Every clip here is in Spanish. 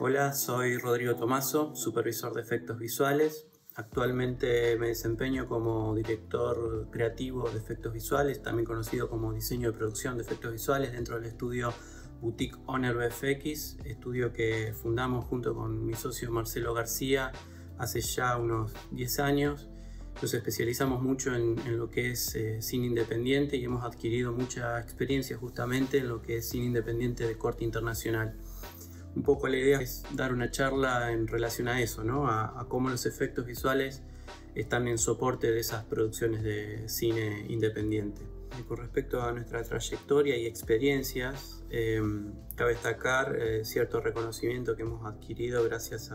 Hola, soy Rodrigo Tomaso, supervisor de efectos visuales. Actualmente me desempeño como director creativo de efectos visuales, también conocido como diseño de producción de efectos visuales dentro del estudio Boutique Honor VFX, estudio que fundamos junto con mi socio Marcelo García hace ya unos 10 años. Nos especializamos mucho en lo que es cine independiente y hemos adquirido mucha experiencia justamente en lo que es cine independiente de corte internacional. Un poco la idea es dar una charla en relación a eso, ¿no? A cómo los efectos visuales están en soporte de esas producciones de cine independiente. Y con respecto a nuestra trayectoria y experiencias, cabe destacar cierto reconocimiento que hemos adquirido gracias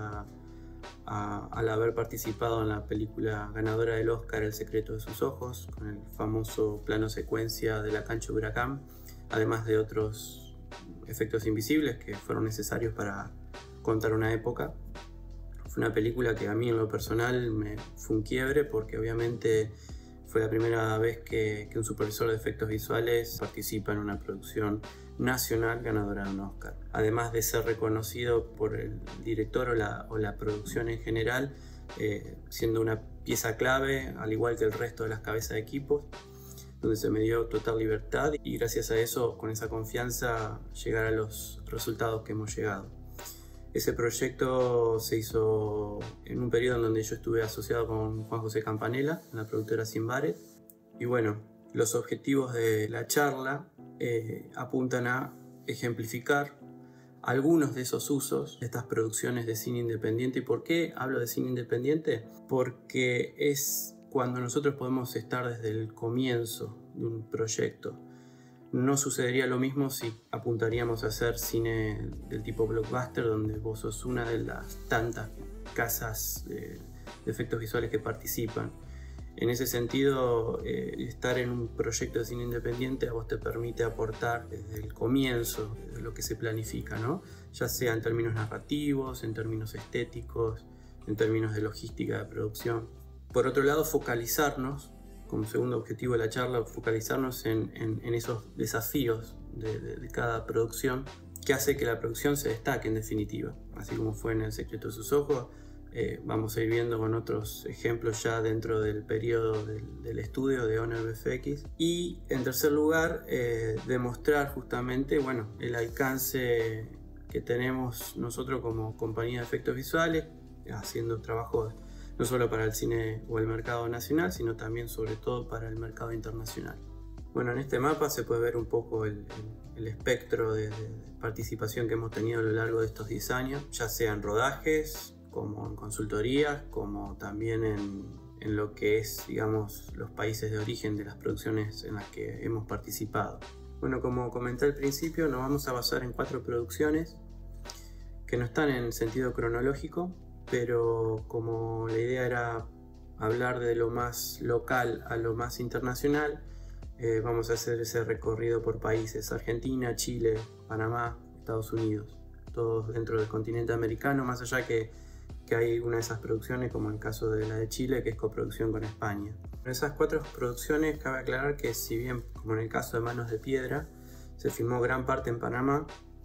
al haber participado en la película ganadora del Oscar El secreto de sus ojos, con el famoso plano secuencia de la cancha Huracán, además de otros efectos invisibles que fueron necesarios para contar una época. Fue una película que a mí en lo personal fue un quiebre, porque obviamente fue la primera vez que un supervisor de efectos visuales participa en una producción nacional ganadora de un Oscar. Además de ser reconocido por el director o la producción en general, siendo una pieza clave, al igual que el resto de las cabezas de equipos, donde se me dio total libertad y gracias a eso, con esa confianza, llegar a los resultados que hemos llegado. Ese proyecto se hizo en un periodo en donde yo estuve asociado con Juan José Campanella, en la productora Simbaret. Y bueno, los objetivos de la charla apuntan a ejemplificar algunos de esos usos de estas producciones de cine independiente. ¿Y por qué hablo de cine independiente? Porque es cuando nosotros podemos estar desde el comienzo de un proyecto. No sucedería lo mismo si apuntaríamos a hacer cine del tipo blockbuster, donde vos sos una de las tantas casas de efectos visuales que participan. En ese sentido, estar en un proyecto de cine independiente a vos te permite aportar desde el comienzo de lo que se planifica, ¿no? Ya sea en términos narrativos, en términos estéticos, en términos de logística de producción. Por otro lado, focalizarnos, como segundo objetivo de la charla, focalizarnos en esos desafíos de cada producción, que hace que la producción se destaque en definitiva. Así como fue en El secreto de sus ojos, vamos a ir viendo con otros ejemplos ya dentro del periodo del estudio de Honor VFX. Y en tercer lugar, demostrar justamente, bueno, el alcance que tenemos nosotros como compañía de efectos visuales, haciendo trabajos no solo para el cine o el mercado nacional, sino también sobre todo para el mercado internacional. Bueno, en este mapa se puede ver un poco el espectro de participación que hemos tenido a lo largo de estos 10 años, ya sea en rodajes, como en consultorías, como también en lo que es, digamos, los países de origen de las producciones en las que hemos participado. Bueno, como comenté al principio, nos vamos a basar en 4 producciones que no están en sentido cronológico, pero como la idea era hablar de lo más local a lo más internacional, vamos a hacer ese recorrido por países: Argentina, Chile, Panamá, Estados Unidos, todos dentro del continente americano, más allá que hay una de esas producciones, como el caso de la de Chile, que es coproducción con España. En esas 4 producciones cabe aclarar que, si bien, como en el caso de Manos de Piedra, se filmó gran parte en Panamá,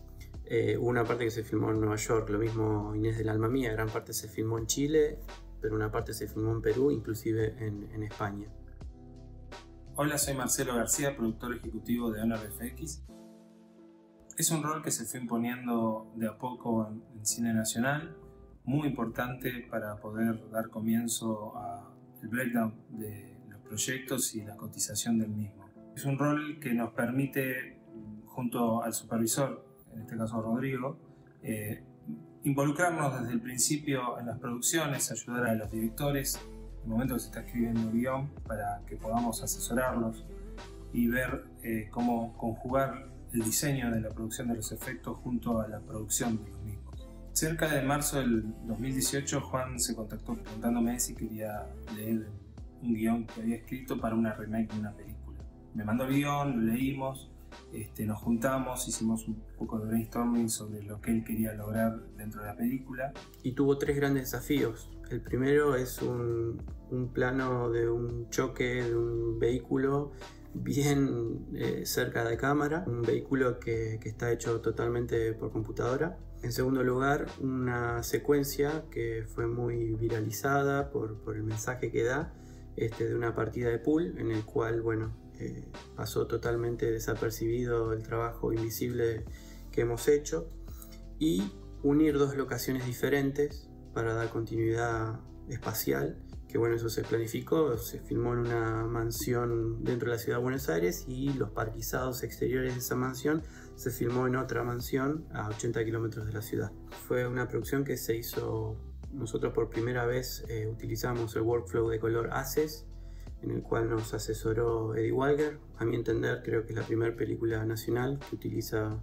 hubo una parte que se filmó en Nueva York, lo mismo Inés del alma mía, gran parte se filmó en Chile, pero una parte se filmó en Perú, inclusive en España. Hola, soy Marcelo García, productor ejecutivo de Honor VFX. Es un rol que se fue imponiendo de a poco en cine nacional, muy importante para poder dar comienzo al breakdown de los proyectos y la cotización del mismo. Es un rol que nos permite, junto al supervisor, en este caso Rodrigo, involucrarnos desde el principio en las producciones, ayudar a los directores en el momento que se está escribiendo el guión, para que podamos asesorarlos y ver cómo conjugar el diseño de la producción de los efectos junto a la producción de los mismos. Cerca de marzo del 2018, Juan se contactó preguntándome si quería leer un guión que había escrito para una remake de una película. Me mandó el guión, lo leímos, nos juntamos, hicimos un poco de brainstorming sobre lo que él quería lograr dentro de la película. Y tuvo 3 grandes desafíos. El primero es un plano de un choque de un vehículo bien cerca de cámara, un vehículo que está hecho totalmente por computadora. En segundo lugar, una secuencia que fue muy viralizada por el mensaje que da, de una partida de pool en el cual, bueno, pasó totalmente desapercibido el trabajo invisible que hemos hecho, y unir dos locaciones diferentes para dar continuidad espacial, que bueno, eso se planificó, se filmó en una mansión dentro de la ciudad de Buenos Aires, y los parquizados exteriores de esa mansión se filmó en otra mansión a 80 kilómetros de la ciudad. Fue una producción que se hizo, nosotros por primera vez utilizamos el workflow de color ACES, en el cual nos asesoró Eddie Walger. A mi entender, creo que es la primera película nacional que utiliza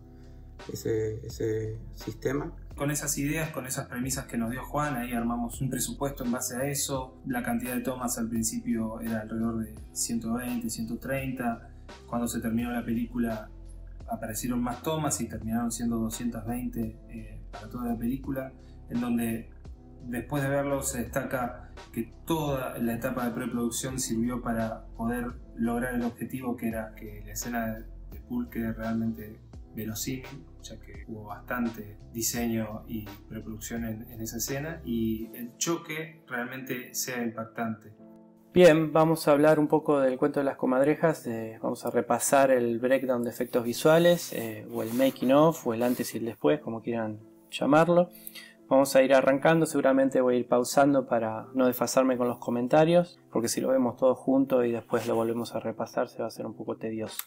ese sistema. Con esas ideas, con esas premisas que nos dio Juan, ahí armamos un presupuesto en base a eso. La cantidad de tomas al principio era alrededor de 120, 130. Cuando se terminó la película aparecieron más tomas y terminaron siendo 220 para toda la película, en donde después de verlo se destaca que toda la etapa de preproducción sirvió para poder lograr el objetivo, que era que la escena de pool quede realmente verosímil, ya que hubo bastante diseño y preproducción en esa escena, y el choque realmente sea impactante. Bien, vamos a hablar un poco del cuento de las comadrejas, vamos a repasar el breakdown de efectos visuales, o el making of, o el antes y el después, como quieran llamarlo. Vamos a ir arrancando, seguramente voy a ir pausando para no desfasarme con los comentarios, porque si lo vemos todo junto y después lo volvemos a repasar se va a hacer un poco tedioso.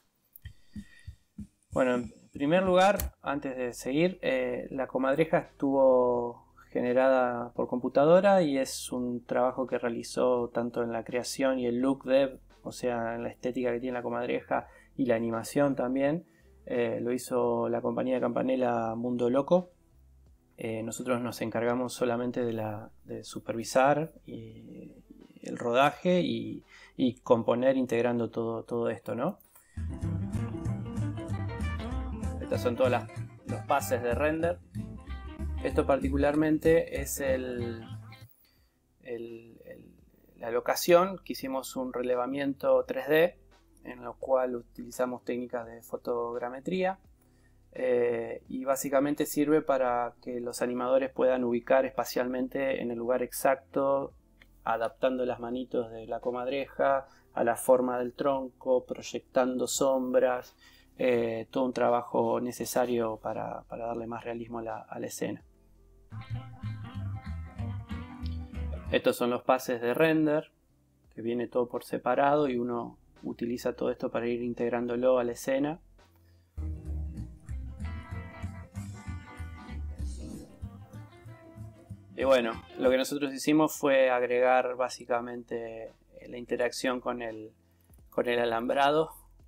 Bueno, en primer lugar, antes de seguir, la comadreja estuvo generada por computadora y es un trabajo que realizó tanto en la creación y el look dev, o sea, en la estética que tiene la comadreja y la animación también. Lo hizo la compañía de Campanella Mundo Loco. Nosotros nos encargamos solamente de supervisar el rodaje y componer integrando todo esto, ¿no? Estas son todos los pases de render. Esto particularmente es la locación, que hicimos un relevamiento 3D en lo cual utilizamos técnicas de fotogrametría, y básicamente sirve para que los animadores puedan ubicar espacialmente en el lugar exacto, adaptando las manitos de la comadreja a la forma del tronco, proyectando sombras, todo un trabajo necesario para darle más realismo a la escena. Estos son los pases de render, que viene todo por separado y uno utiliza todo esto para ir integrándolo a la escena. Y bueno, lo que nosotros hicimos fue agregar básicamente la interacción con el alambrado,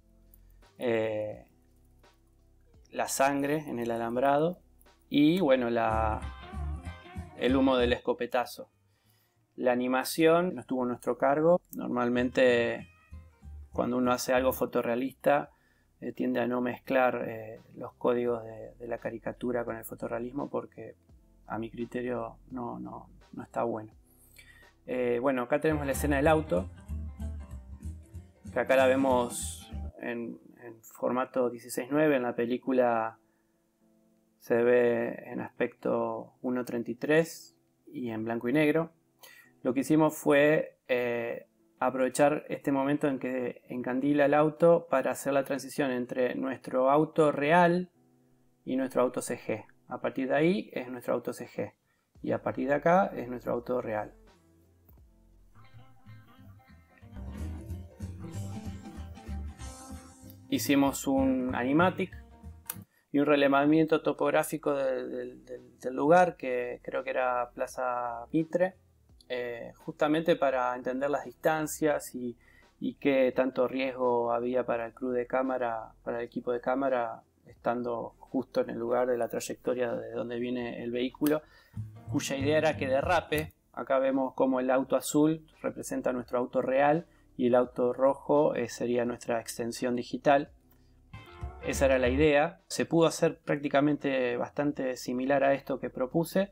la sangre en el alambrado y bueno, el humo del escopetazo. La animación no estuvo a nuestro cargo. Normalmente cuando uno hace algo fotorrealista tiende a no mezclar los códigos de la caricatura con el fotorrealismo, porque a mi criterio no está bueno. Bueno, acá tenemos la escena del auto, que acá la vemos en formato 16:9. En la película se ve en aspecto 1:33 y en blanco y negro. Lo que hicimos fue aprovechar este momento en que encandila el auto para hacer la transición entre nuestro auto real y nuestro auto CG. A partir de ahí es nuestro auto CG y a partir de acá es nuestro auto real. Hicimos un animatic y un relevamiento topográfico del lugar, que creo que era Plaza Mitre, justamente para entender las distancias y qué tanto riesgo había para el crew de cámara, para el equipo de cámara, estando justo en el lugar de la trayectoria de donde viene el vehículo, cuya idea era que derrape. Acá vemos como el auto azul representa nuestro auto real y el auto rojo sería nuestra extensión digital. Esa era la idea. Se pudo hacer prácticamente bastante similar a esto que propuse,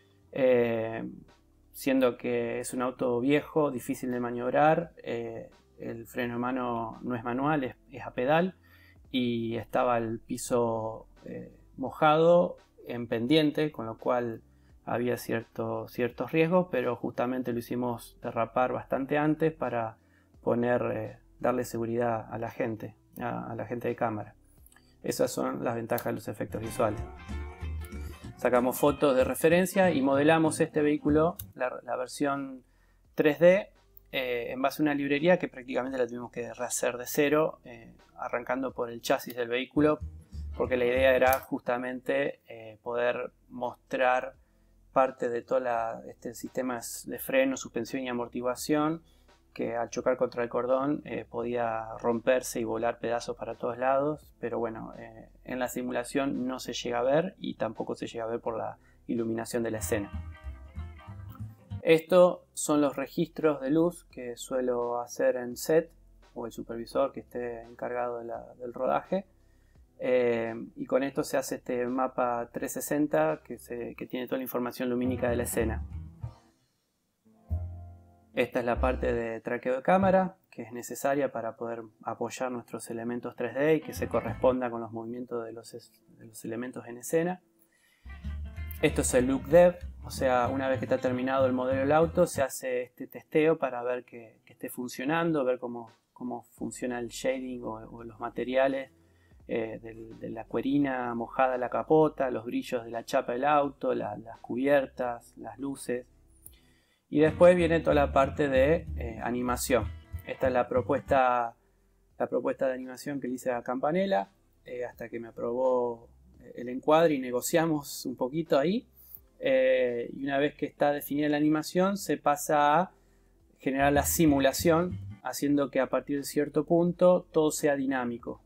siendo que es un auto viejo, difícil de maniobrar. el freno de mano no es manual, es a pedal, y estaba el piso mojado en pendiente, con lo cual había ciertos riesgos, pero justamente lo hicimos derrapar bastante antes para darle seguridad a la gente de cámara. Esas son las ventajas de los efectos visuales. Sacamos fotos de referencia y modelamos este vehículo, la versión 3D, en base a una librería que prácticamente la tuvimos que rehacer de cero, arrancando por el chasis del vehículo, porque la idea era justamente poder mostrar parte de todo este sistema de freno, suspensión y amortiguación, que al chocar contra el cordón podía romperse y volar pedazos para todos lados, pero bueno, en la simulación no se llega a ver y tampoco se llega a ver por la iluminación de la escena. Estos son los registros de luz que suelo hacer en set, o el supervisor que esté encargado del rodaje, y con esto se hace este mapa 360 que tiene toda la información lumínica de la escena. Esta es la parte de traqueo de cámara, que es necesaria para poder apoyar nuestros elementos 3D y que se corresponda con los movimientos de los elementos en escena. Esto es el look dev, o sea, una vez que está terminado el modelo del auto, se hace este testeo para ver que esté funcionando, ver cómo funciona el shading o los materiales de la cuerina mojada en la capota, los brillos de la chapa del auto, las cubiertas, las luces. Y después viene toda la parte de animación. Esta es la propuesta de animación que le hice a Campanella, hasta que me aprobó el encuadre y negociamos un poquito ahí. Y una vez que está definida la animación, se pasa a generar la simulación, haciendo que a partir de cierto punto todo sea dinámico.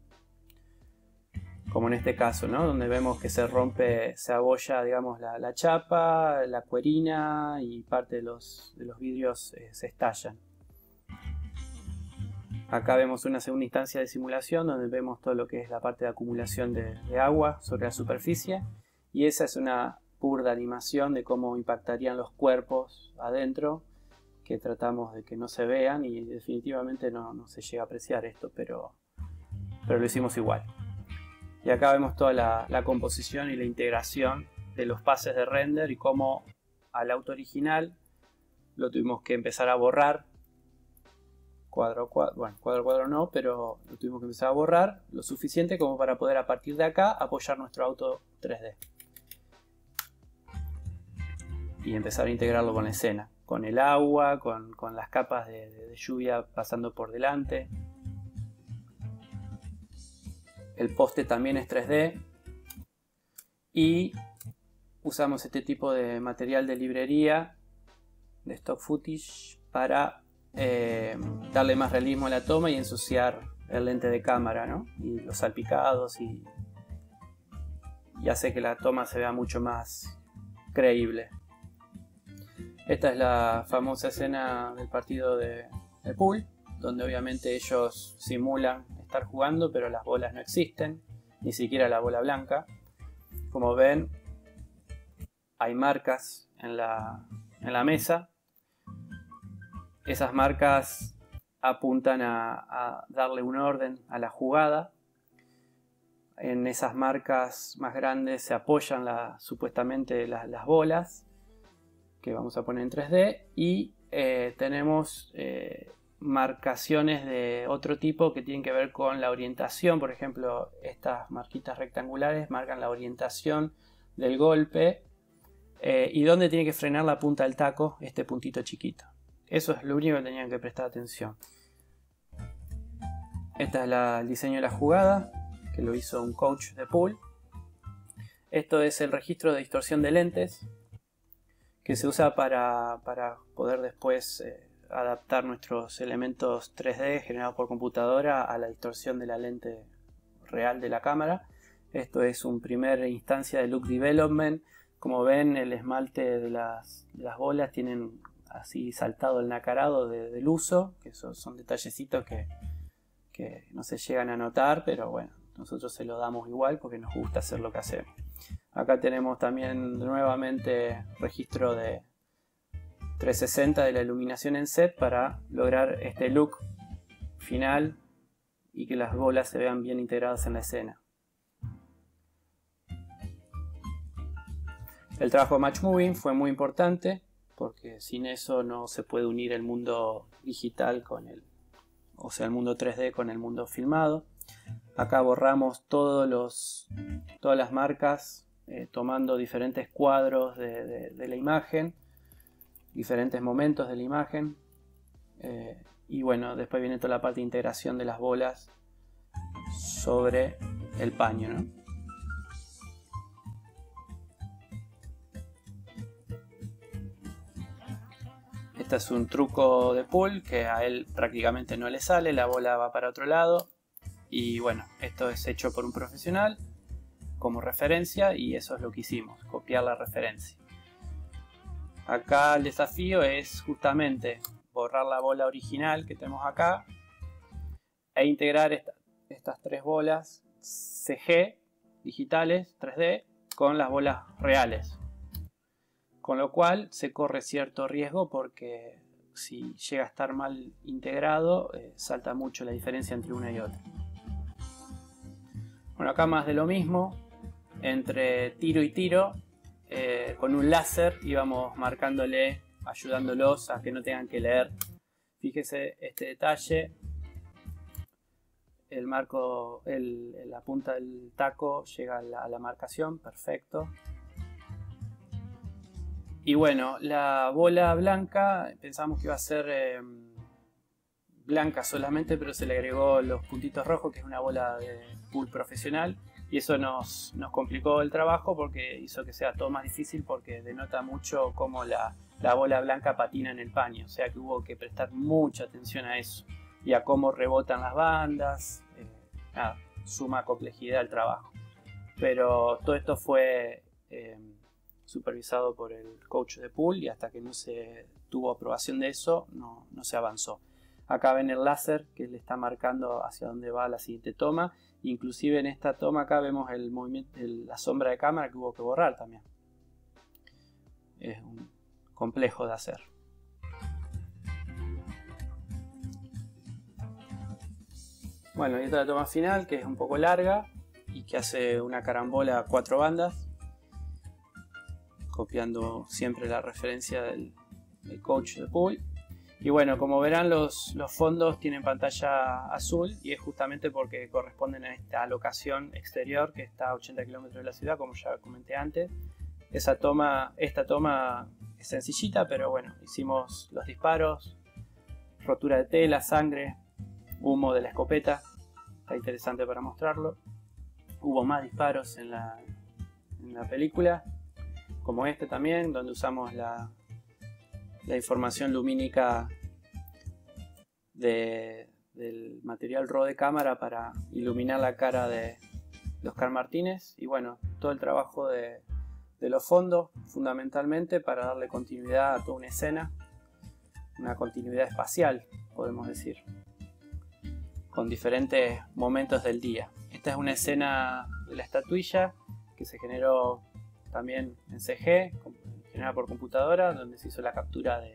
Como en este caso, ¿no? Donde vemos que se abolla, digamos, la chapa, la cuerina y parte de los vidrios se estallan. Acá vemos una segunda instancia de simulación donde vemos todo lo que es la parte de acumulación de agua sobre la superficie, y esa es una pura animación de cómo impactarían los cuerpos adentro, que tratamos de que no se vean, y definitivamente no se llega a apreciar esto, pero lo hicimos igual. Y acá vemos toda la composición y la integración de los pases de render y cómo al auto original lo tuvimos que empezar a borrar cuadro a cuadro. Bueno, cuadro a cuadro no, pero lo tuvimos que empezar a borrar lo suficiente como para poder a partir de acá apoyar nuestro auto 3D. Y empezar a integrarlo con la escena, con el agua, con las capas de lluvia pasando por delante. El poste también es 3D y usamos este tipo de material de librería, de stock footage, para darle más realismo a la toma y ensuciar el lente de cámara, ¿no? Y los salpicados y hace que la toma se vea mucho más creíble. Esta es la famosa escena del partido de pool, donde obviamente ellos simulan estar jugando, pero las bolas no existen, ni siquiera la bola blanca. Como ven, hay marcas en la mesa. Esas marcas apuntan a darle un orden a la jugada. En esas marcas más grandes se apoyan supuestamente las bolas que vamos a poner en 3D, y tenemos marcaciones de otro tipo que tienen que ver con la orientación. Por ejemplo, estas marquitas rectangulares marcan la orientación del golpe y dónde tiene que frenar la punta del taco, este puntito chiquito. Eso es lo único que tenían que prestar atención. Esta es el diseño de la jugada, que lo hizo un coach de pool. Esto es el registro de distorsión de lentes, que se usa para poder después adaptar nuestros elementos 3D generados por computadora a la distorsión de la lente real de la cámara. Esto es una primera instancia de look development. Como ven, el esmalte de las bolas tienen así saltado el nacarado del uso, que son detallecitos que no se llegan a notar, pero bueno, nosotros se lo damos igual porque nos gusta hacer lo que hacemos. Acá tenemos también nuevamente registro de 360 de la iluminación en set para lograr este look final y que las bolas se vean bien integradas en la escena. El trabajo de Match Moving fue muy importante porque sin eso no se puede unir el mundo digital con el mundo 3D con el mundo filmado. Acá borramos todas las marcas tomando diferentes cuadros de la imagen, diferentes momentos de la imagen. Y bueno, después viene toda la parte de integración de las bolas sobre el paño, ¿no? Este es un truco de Pool que a él prácticamente no le sale, la bola va para otro lado. Y bueno, esto es hecho por un profesional como referencia y eso es lo que hicimos, copiar la referencia. Acá el desafío es justamente borrar la bola original que tenemos acá e integrar estas tres bolas CG digitales 3D con las bolas reales, con lo cual se corre cierto riesgo porque si llega a estar mal integrado salta mucho la diferencia entre una y otra. Bueno, acá más de lo mismo, entre tiro y tiro, con un láser íbamos marcándole, ayudándolos a que no tengan que leer. Fíjese este detalle, el marco, la punta del taco llega a la marcación, perfecto. Y bueno, la bola blanca pensamos que iba a ser blanca solamente, pero se le agregó los puntitos rojos, que es una bola de pool profesional, y eso nos complicó el trabajo porque hizo que sea todo más difícil, porque denota mucho cómo la bola blanca patina en el paño, o sea que hubo que prestar mucha atención a eso y a cómo rebotan las bandas. Nada, suma complejidad al trabajo, pero todo esto fue supervisado por el coach de pool y hasta que no se tuvo aprobación de eso no se avanzó. Acá ven el láser que le está marcando hacia dónde va la siguiente toma. Inclusive en esta toma acá vemos el movimiento, la sombra de cámara que hubo que borrar también. Es complejo de hacer. Bueno, y esta es la toma final, que es un poco larga y que hace una carambola a 4 bandas, copiando siempre la referencia del coach de pool. Y bueno, como verán, los fondos tienen pantalla azul y es justamente porque corresponden a esta locación exterior que está a 80 kilómetros de la ciudad, como ya comenté antes. Esta toma es sencillita, pero bueno, hicimos los disparos, rotura de tela, sangre, humo de la escopeta, está interesante para mostrarlo. Hubo más disparos en la película, como este también, donde usamos la información lumínica del material RAW de cámara para iluminar la cara de Oscar Martínez. Y bueno, todo el trabajo de los fondos, fundamentalmente para darle continuidad a toda una escena, una continuidad espacial, podemos decir, con diferentes momentos del día. Esta es una escena de la estatuilla que se generó también en CG, generada por computadora, donde se hizo la captura de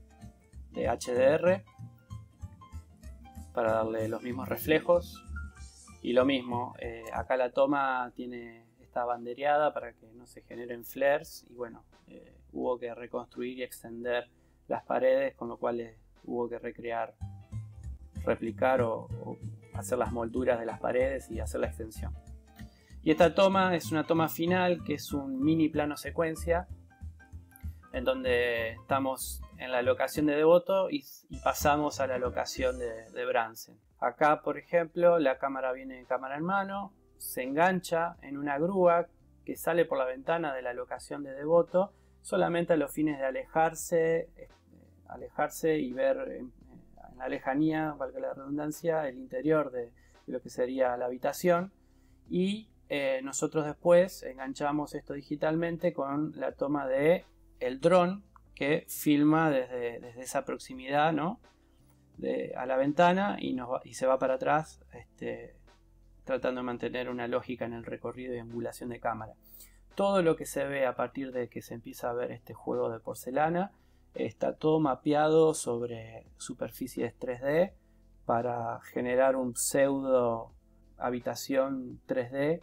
HDR para darle los mismos reflejos. Y lo mismo, acá la toma está bandereada para que no se generen flares, y bueno, hubo que reconstruir y extender las paredes, con lo cual hubo que replicar o hacer las molduras de las paredes y hacer la extensión. Y esta toma es una toma final, que es un mini plano secuencia, en donde estamos en la locación de Devoto y pasamos a la locación de Bransen. Acá, por ejemplo, la cámara viene en cámara en mano, se engancha en una grúa que sale por la ventana de la locación de Devoto, solamente a los fines de alejarse y ver en la lejanía, valga la redundancia, el interior de lo que sería la habitación. Y nosotros después enganchamos esto digitalmente con la toma de el dron que filma desde esa proximidad, ¿no?, a la ventana y se va para atrás, tratando de mantener una lógica en el recorrido y angulación de cámara. Todo lo que se ve a partir de que se empieza a ver este juego de porcelana está todo mapeado sobre superficies 3D para generar un pseudo habitación 3D,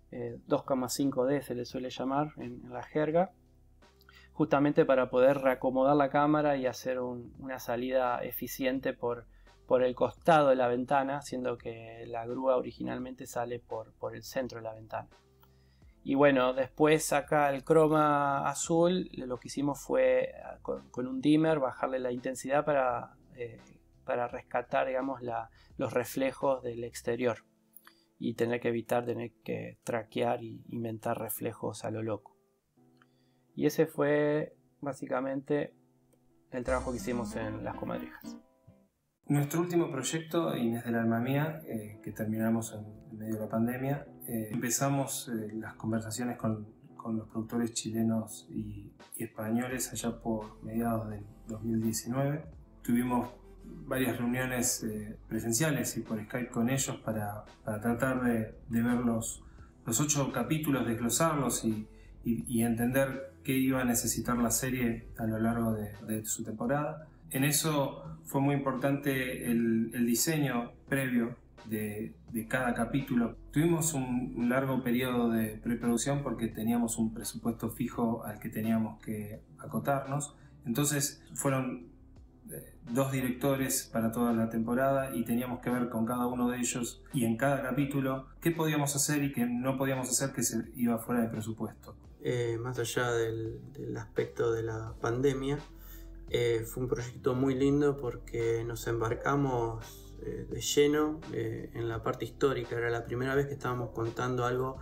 2,5D se le suele llamar en la jerga, justamente para poder reacomodar la cámara y hacer una salida eficiente por el costado de la ventana, siendo que la grúa originalmente sale por el centro de la ventana. Y bueno, después acá el croma azul, lo que hicimos fue con un dimmer bajarle la intensidad para rescatar, digamos, los reflejos del exterior y tener que traquear y inventar reflejos a lo loco. Y ese fue básicamente el trabajo que hicimos en Las Comadrejas. Nuestro último proyecto, Inés del Alma Mía, que terminamos en medio de la pandemia, empezamos las conversaciones con los productores chilenos y españoles allá por mediados del 2019. Tuvimos varias reuniones presenciales y por Skype con ellos para tratar de ver los 8 capítulos, desglosarlos y entender qué iba a necesitar la serie a lo largo de su temporada. En eso fue muy importante el diseño previo de cada capítulo. Tuvimos un largo periodo de preproducción porque teníamos un presupuesto fijo al que teníamos que acotarnos. Entonces fueron 2 directores para toda la temporada y teníamos que ver con cada uno de ellos y en cada capítulo qué podíamos hacer y qué no podíamos hacer que se iba fuera de presupuesto. Más allá del aspecto de la pandemia, fue un proyecto muy lindo porque nos embarcamos de lleno en la parte histórica. Era la primera vez que estábamos contando algo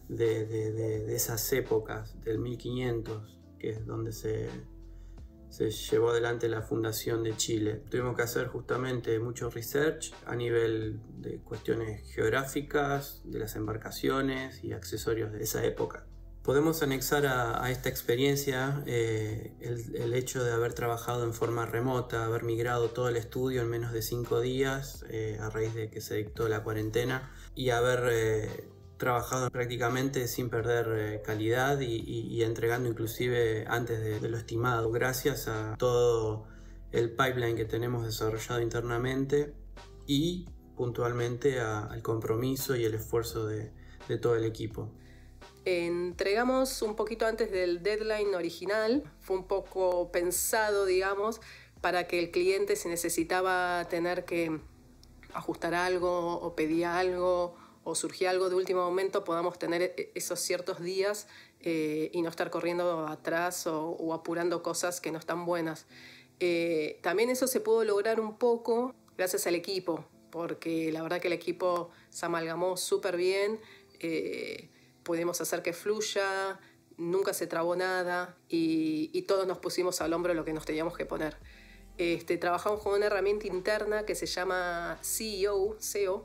de esas épocas, del 1500, que es donde se llevó adelante la fundación de Chile. Tuvimos que hacer justamente mucho research a nivel de cuestiones geográficas, de las embarcaciones y accesorios de esa época. Podemos anexar a esta experiencia el hecho de haber trabajado en forma remota, haber migrado todo el estudio en menos de 5 días a raíz de que se dictó la cuarentena y haber trabajado prácticamente sin perder calidad y entregando inclusive antes de lo estimado, gracias a todo el pipeline que tenemos desarrollado internamente y puntualmente al compromiso y el esfuerzo de todo el equipo. Entregamos un poquito antes del deadline original, fue un poco pensado, digamos, para que el cliente, si necesitaba tener que ajustar algo o pedía algo o surgía algo de último momento, podamos tener esos ciertos días y no estar corriendo atrás o apurando cosas que no están buenas. También eso se pudo lograr un poco gracias al equipo, porque la verdad que el equipo se amalgamó súper bien. Pudimos hacer que fluya, nunca se trabó nada y todos nos pusimos al hombro lo que nos teníamos que poner. Trabajamos con una herramienta interna que se llama SEO,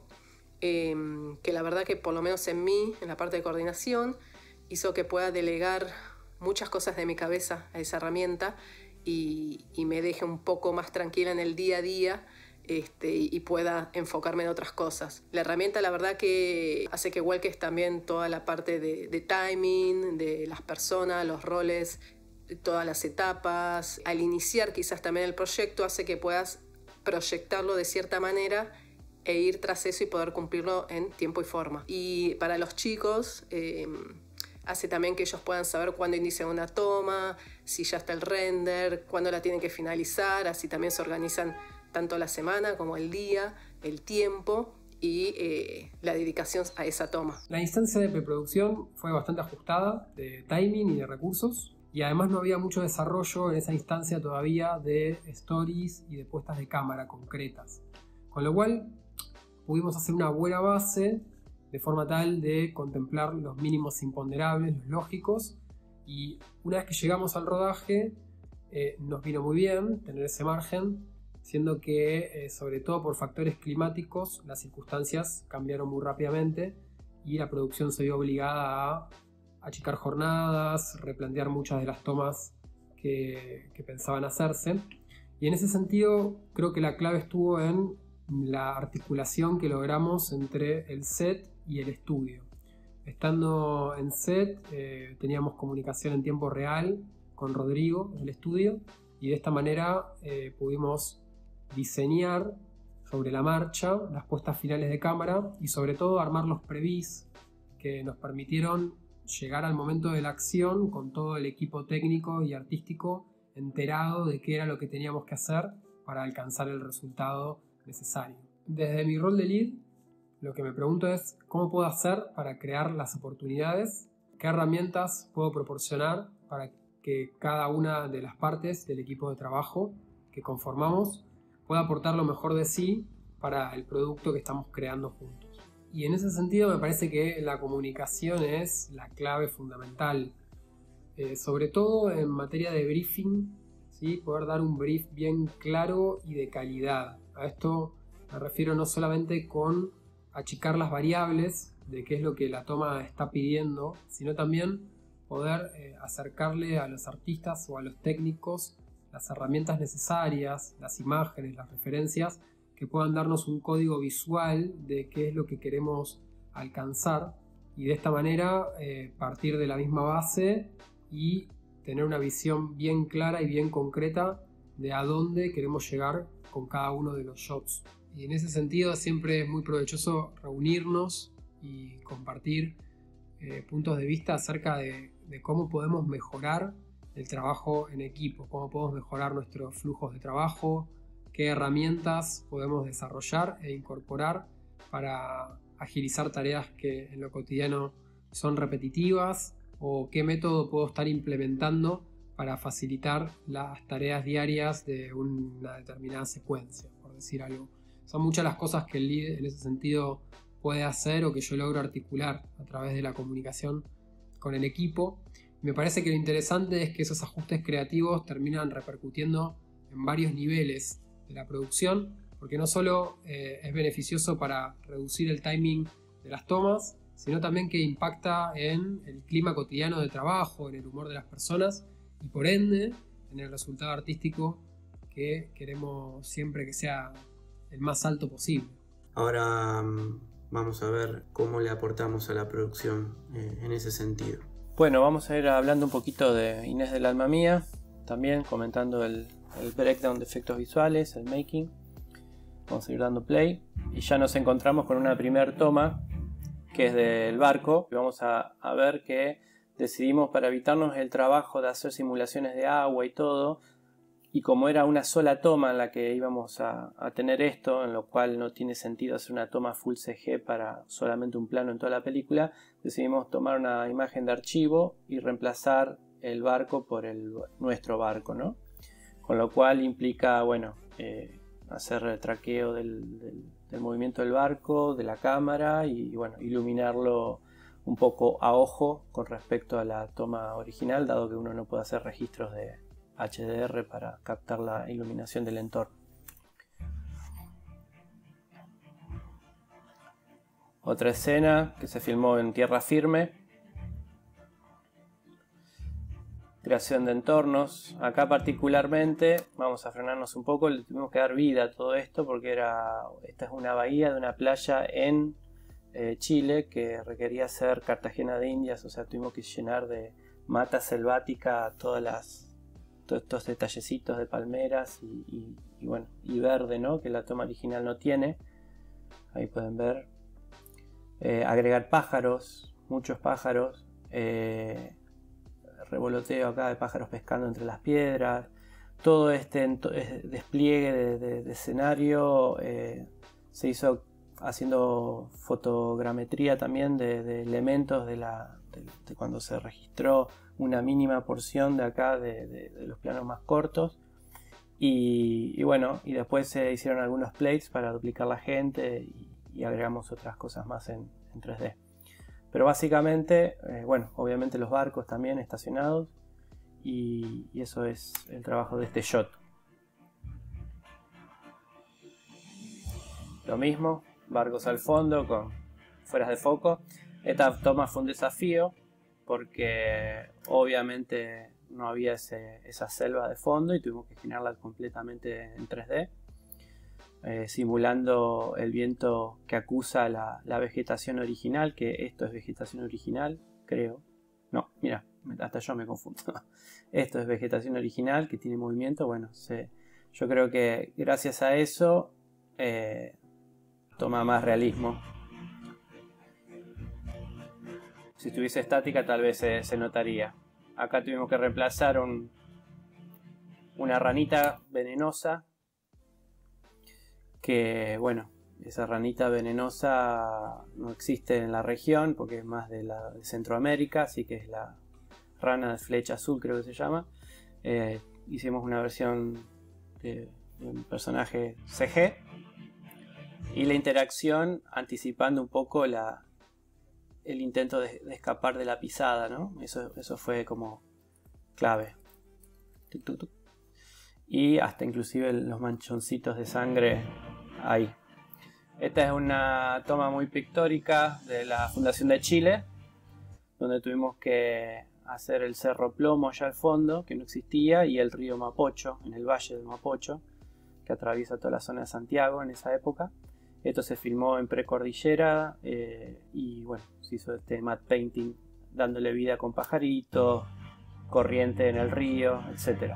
que la verdad que por lo menos en mí, en la parte de coordinación, hizo que pueda delegar muchas cosas de mi cabeza a esa herramienta y me deje un poco más tranquila en el día a día. Y pueda enfocarme en otras cosas. La herramienta la verdad que hace que vuelques también toda la parte de timing, de las personas, los roles, todas las etapas. Al iniciar quizás también el proyecto hace que puedas proyectarlo de cierta manera e ir tras eso y poder cumplirlo en tiempo y forma. Y para los chicos hace también que ellos puedan saber cuándo inician una toma, si ya está el render, cuándo la tienen que finalizar, así también se organizan tanto la semana como el día, el tiempo y la dedicación a esa toma. La instancia de preproducción fue bastante ajustada de timing y de recursos y además no había mucho desarrollo en esa instancia todavía de stories y de puestas de cámara concretas, con lo cual pudimos hacer una buena base de forma tal de contemplar los mínimos imponderables, los lógicos, y una vez que llegamos al rodaje nos vino muy bien tener ese margen, siendo que sobre todo por factores climáticos las circunstancias cambiaron muy rápidamente y la producción se vio obligada a achicar jornadas, replantear muchas de las tomas que pensaban hacerse, y en ese sentido creo que la clave estuvo en la articulación que logramos entre el set y el estudio. Estando en set teníamos comunicación en tiempo real con Rodrigo en el estudio y de esta manera pudimos diseñar sobre la marcha, las puestas finales de cámara y sobre todo armar los previs que nos permitieron llegar al momento de la acción con todo el equipo técnico y artístico enterado de qué era lo que teníamos que hacer para alcanzar el resultado necesario. Desde mi rol de lead, lo que me pregunto es cómo puedo hacer para crear las oportunidades, qué herramientas puedo proporcionar para que cada una de las partes del equipo de trabajo que conformamos pueda aportar lo mejor de sí para el producto que estamos creando juntos. Y en ese sentido me parece que la comunicación es la clave fundamental, sobre todo en materia de briefing, ¿sí? Poder dar un brief bien claro y de calidad. A esto me refiero no solamente con achicar las variables de qué es lo que la toma está pidiendo, sino también poder acercarle a los artistas o a los técnicos las herramientas necesarias, las imágenes, las referencias que puedan darnos un código visual de qué es lo que queremos alcanzar y de esta manera partir de la misma base y tener una visión bien clara y bien concreta de a dónde queremos llegar con cada uno de los shots. Y en ese sentido siempre es muy provechoso reunirnos y compartir puntos de vista acerca de cómo podemos mejorar el trabajo en equipo, cómo podemos mejorar nuestros flujos de trabajo, qué herramientas podemos desarrollar e incorporar para agilizar tareas que en lo cotidiano son repetitivas o qué método puedo estar implementando para facilitar las tareas diarias de una determinada secuencia, por decir algo. Son muchas las cosas que el lead en ese sentido puede hacer o que yo logro articular a través de la comunicación con el equipo. Me parece que lo interesante es que esos ajustes creativos terminan repercutiendo en varios niveles de la producción, porque no solo es beneficioso para reducir el timing de las tomas, sino también que impacta en el clima cotidiano de trabajo, en el humor de las personas y por ende en el resultado artístico que queremos siempre que sea el más alto posible. Ahora vamos a ver cómo le aportamos a la producción en ese sentido. Bueno, vamos a ir hablando un poquito de Inés del Alma Mía, también comentando el breakdown de efectos visuales, el making. Vamos a ir dando play y ya nos encontramos con una primera toma que es del barco. Y vamos a ver que decidimos, para evitarnos el trabajo de hacer simulaciones de agua y todo, y como era una sola toma en la que íbamos a tener esto, en lo cual no tiene sentido hacer una toma full CG para solamente un plano en toda la película, decidimos tomar una imagen de archivo y reemplazar el barco por nuestro barco, ¿no? Con lo cual implica, bueno, hacer el traqueo del movimiento del barco, de la cámara y bueno, iluminarlo un poco a ojo con respecto a la toma original, dado que uno no puede hacer registros de HDR para captar la iluminación del entorno. Otra escena que se filmó en tierra firme. Creación de entornos. Acá particularmente vamos a frenarnos un poco, le tuvimos que dar vida a todo esto porque esta es una bahía de una playa en Chile que requería ser Cartagena de Indias, o sea, tuvimos que llenar de mata selvática todos estos detallecitos de palmeras y bueno, y verde, ¿no? Que la toma original no tiene. Ahí pueden ver. Agregar pájaros, muchos pájaros. Revoloteo acá de pájaros pescando entre las piedras. Todo este despliegue de escenario se hizo haciendo fotogrametría también de elementos de cuando se registró una mínima porción de acá de los planos más cortos y bueno, y después se hicieron algunos plates para duplicar la gente y agregamos otras cosas más en 3D. Pero básicamente, bueno, obviamente los barcos también estacionados y eso es el trabajo de este shot. Lo mismo, barcos al fondo con fueras de foco. Esta toma fue un desafío porque obviamente no había esa selva de fondo y tuvimos que generarla completamente en 3D. Simulando el viento que acusa la vegetación original, que esto es vegetación original, creo. No, mira, hasta yo me confundo. Esto es vegetación original que tiene movimiento. Bueno, yo creo que gracias a eso toma más realismo. Si estuviese estática tal vez se notaría. Acá tuvimos que reemplazar una ranita venenosa, que bueno, esa ranita venenosa no existe en la región porque es más de Centroamérica, así que es la rana de flecha azul, creo que se llama. Hicimos una versión de un personaje CG y la interacción anticipando un poco el intento de escapar de la pisada, ¿no? Eso fue como clave. Tuc, tuc, tuc. Y hasta inclusive los manchoncitos de sangre ahí. Esta es una toma muy pictórica de la Fundación de Chile, donde tuvimos que hacer el Cerro Plomo allá al fondo, que no existía, y el río Mapocho, en el valle del Mapocho, que atraviesa toda la zona de Santiago en esa época. Esto se filmó en precordillera y bueno, se hizo este matte painting dándole vida con pajaritos, corriente en el río, etc.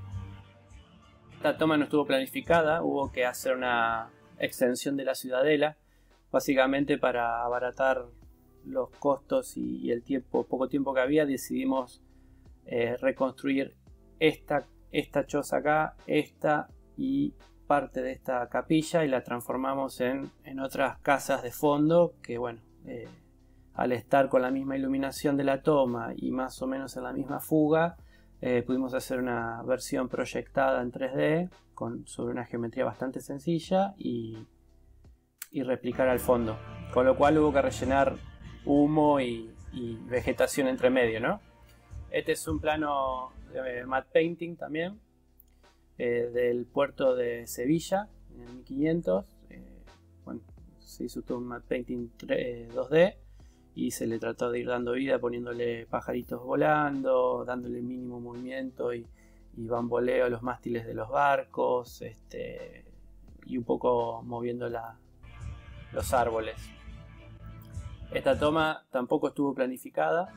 Esta toma no estuvo planificada, hubo que hacer una extensión de la ciudadela, básicamente para abaratar los costos y el poco tiempo que había, decidimos reconstruir esta choza acá, esta y parte de esta capilla, y la transformamos en otras casas de fondo que bueno, al estar con la misma iluminación de la toma y más o menos en la misma fuga, pudimos hacer una versión proyectada en 3D sobre una geometría bastante sencilla y replicar al fondo, con lo cual hubo que rellenar humo y vegetación entre medio, ¿no? Este es un plano de matte painting también, del puerto de Sevilla en el 1500. Bueno, se hizo todo un matte painting 2D y se le trató de ir dando vida poniéndole pajaritos volando, dándole mínimo movimiento y bamboleo a los mástiles de los barcos, y un poco moviendo los árboles. Esta toma tampoco estuvo planificada.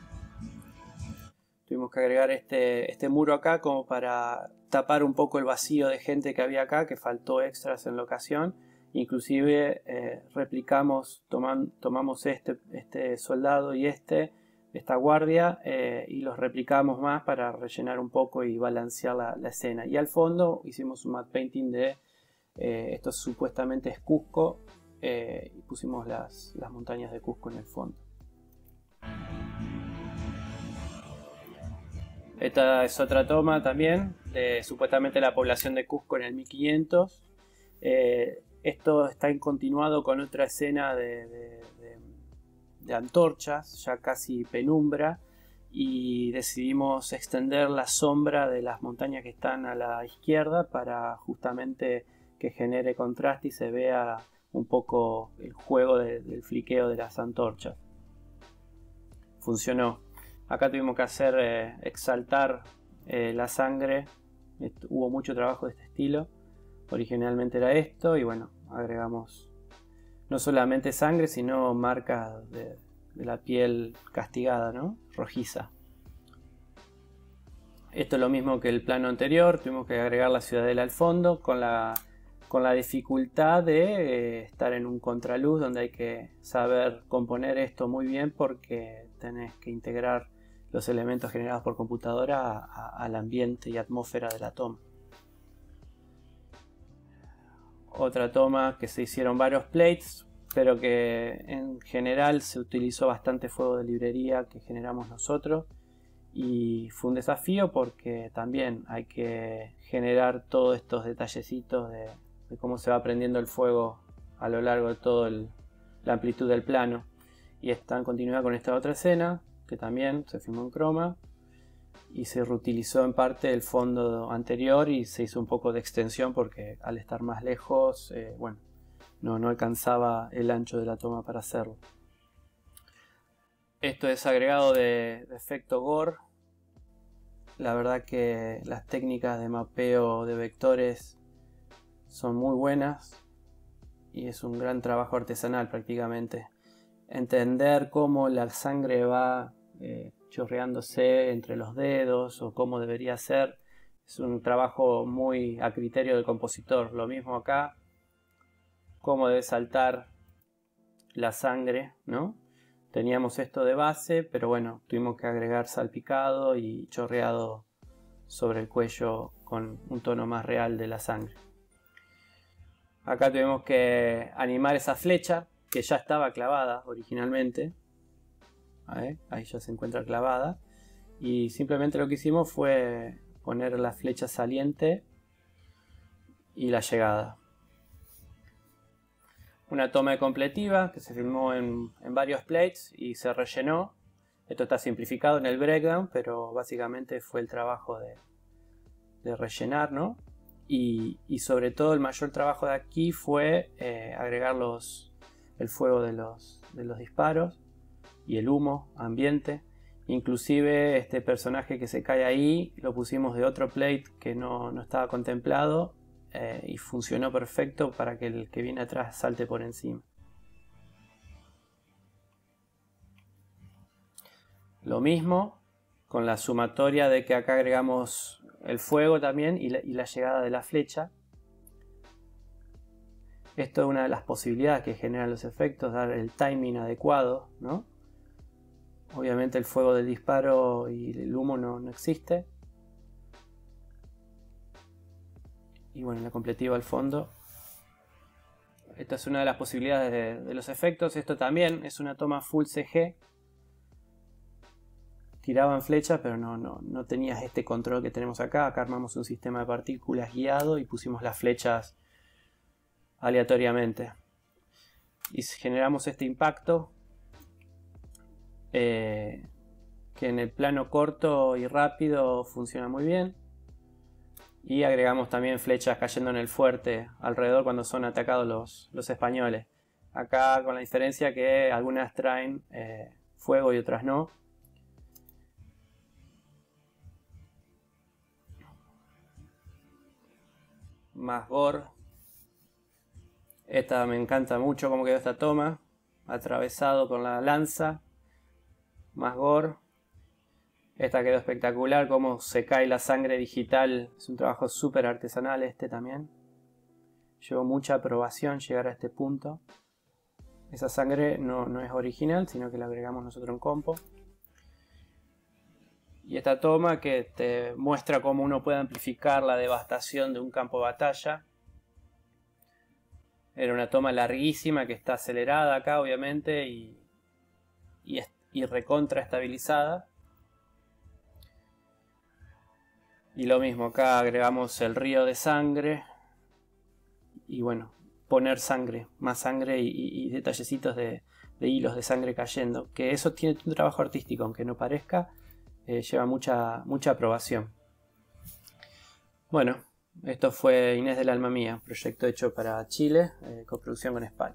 Tuvimos que agregar este muro acá como para tapar un poco el vacío de gente que había acá, que faltó extras en la ocasión. Inclusive replicamos, tomamos este soldado y esta guardia, y los replicamos más para rellenar un poco y balancear la escena. Y al fondo hicimos un matte painting de esto supuestamente es Cusco, y pusimos las montañas de Cusco en el fondo. Esta es otra toma también de supuestamente la población de Cusco en el 1500. Esto está continuado con otra escena de antorchas, ya casi penumbra, y decidimos extender la sombra de las montañas que están a la izquierda para justamente que genere contraste y se vea un poco el juego del fliqueo de las antorchas. Funcionó. Acá tuvimos que hacer exaltar la sangre. Hubo mucho trabajo de este estilo. Originalmente era esto y bueno, agregamos no solamente sangre, sino marcas de la piel castigada, ¿no? Rojiza. Esto es lo mismo que el plano anterior. Tuvimos que agregar la ciudadela al fondo con la dificultad de estar en un contraluz donde hay que saber componer esto muy bien porque tenés que integrar los elementos generados por computadora al ambiente y atmósfera de la toma. Otra toma que se hicieron varios plates, pero que en general se utilizó bastante fuego de librería que generamos nosotros, y fue un desafío porque también hay que generar todos estos detallecitos de cómo se va prendiendo el fuego a lo largo de toda la amplitud del plano. Y está en continuidad con esta otra escena que también se filmó en croma y se reutilizó en parte el fondo anterior y se hizo un poco de extensión porque al estar más lejos, bueno, no alcanzaba el ancho de la toma para hacerlo. Esto es agregado de efecto gore. La verdad que las técnicas de mapeo de vectores son muy buenas y es un gran trabajo artesanal prácticamente. Entender cómo la sangre va chorreándose entre los dedos o cómo debería ser es un trabajo muy a criterio del compositor. Lo mismo acá, cómo debe saltar la sangre, ¿no? Teníamos esto de base, pero bueno, tuvimos que agregar salpicado y chorreado sobre el cuello con un tono más real de la sangre. Acá tuvimos que animar esa flecha que ya estaba clavada originalmente. Ahí ya se encuentra clavada. Y simplemente lo que hicimos fue poner la flecha saliente y la llegada. Una toma de completiva que se filmó en varios plates y se rellenó. Esto está simplificado en el breakdown, pero básicamente fue el trabajo de rellenar, ¿no? Y sobre todo el mayor trabajo de aquí fue agregar el fuego de los disparos y el humo ambiente. Inclusive este personaje que se cae ahí lo pusimos de otro plate que no estaba contemplado y funcionó perfecto para que el que viene atrás salte por encima. Lo mismo con la sumatoria de que acá agregamos el fuego también y la llegada de la flecha. Esto es una de las posibilidades que generan los efectos, dar el timing adecuado, ¿no? Obviamente el fuego del disparo y el humo no existe. Y bueno, la completiva al fondo. Esta es una de las posibilidades de los efectos. Esto también es una toma full CG. Tiraban flechas, pero no tenías este control que tenemos acá. Acá armamos un sistema de partículas guiado y pusimos las flechas aleatoriamente. Y generamos este impacto que en el plano corto y rápido funciona muy bien. Y agregamos también flechas cayendo en el fuerte alrededor cuando son atacados los españoles. Acá con la diferencia que algunas traen fuego y otras no. Más gore. Esta me encanta mucho cómo quedó esta toma. Atravesado con la lanza. Más gore. Esta quedó espectacular, cómo se cae la sangre digital. Es un trabajo súper artesanal este también. Llevó mucha aprobación llegar a este punto. Esa sangre no es original, sino que la agregamos nosotros en compo. Y esta toma que te muestra cómo uno puede amplificar la devastación de un campo de batalla. Era una toma larguísima que está acelerada acá obviamente y recontra estabilizada. Y lo mismo, acá agregamos el río de sangre. Y bueno, poner sangre, más sangre y detallecitos de hilos de sangre cayendo. Que eso tiene un trabajo artístico, aunque no parezca, lleva mucha aprobación. Bueno, esto fue Inés del Alma Mía, proyecto hecho para Chile, coproducción con España.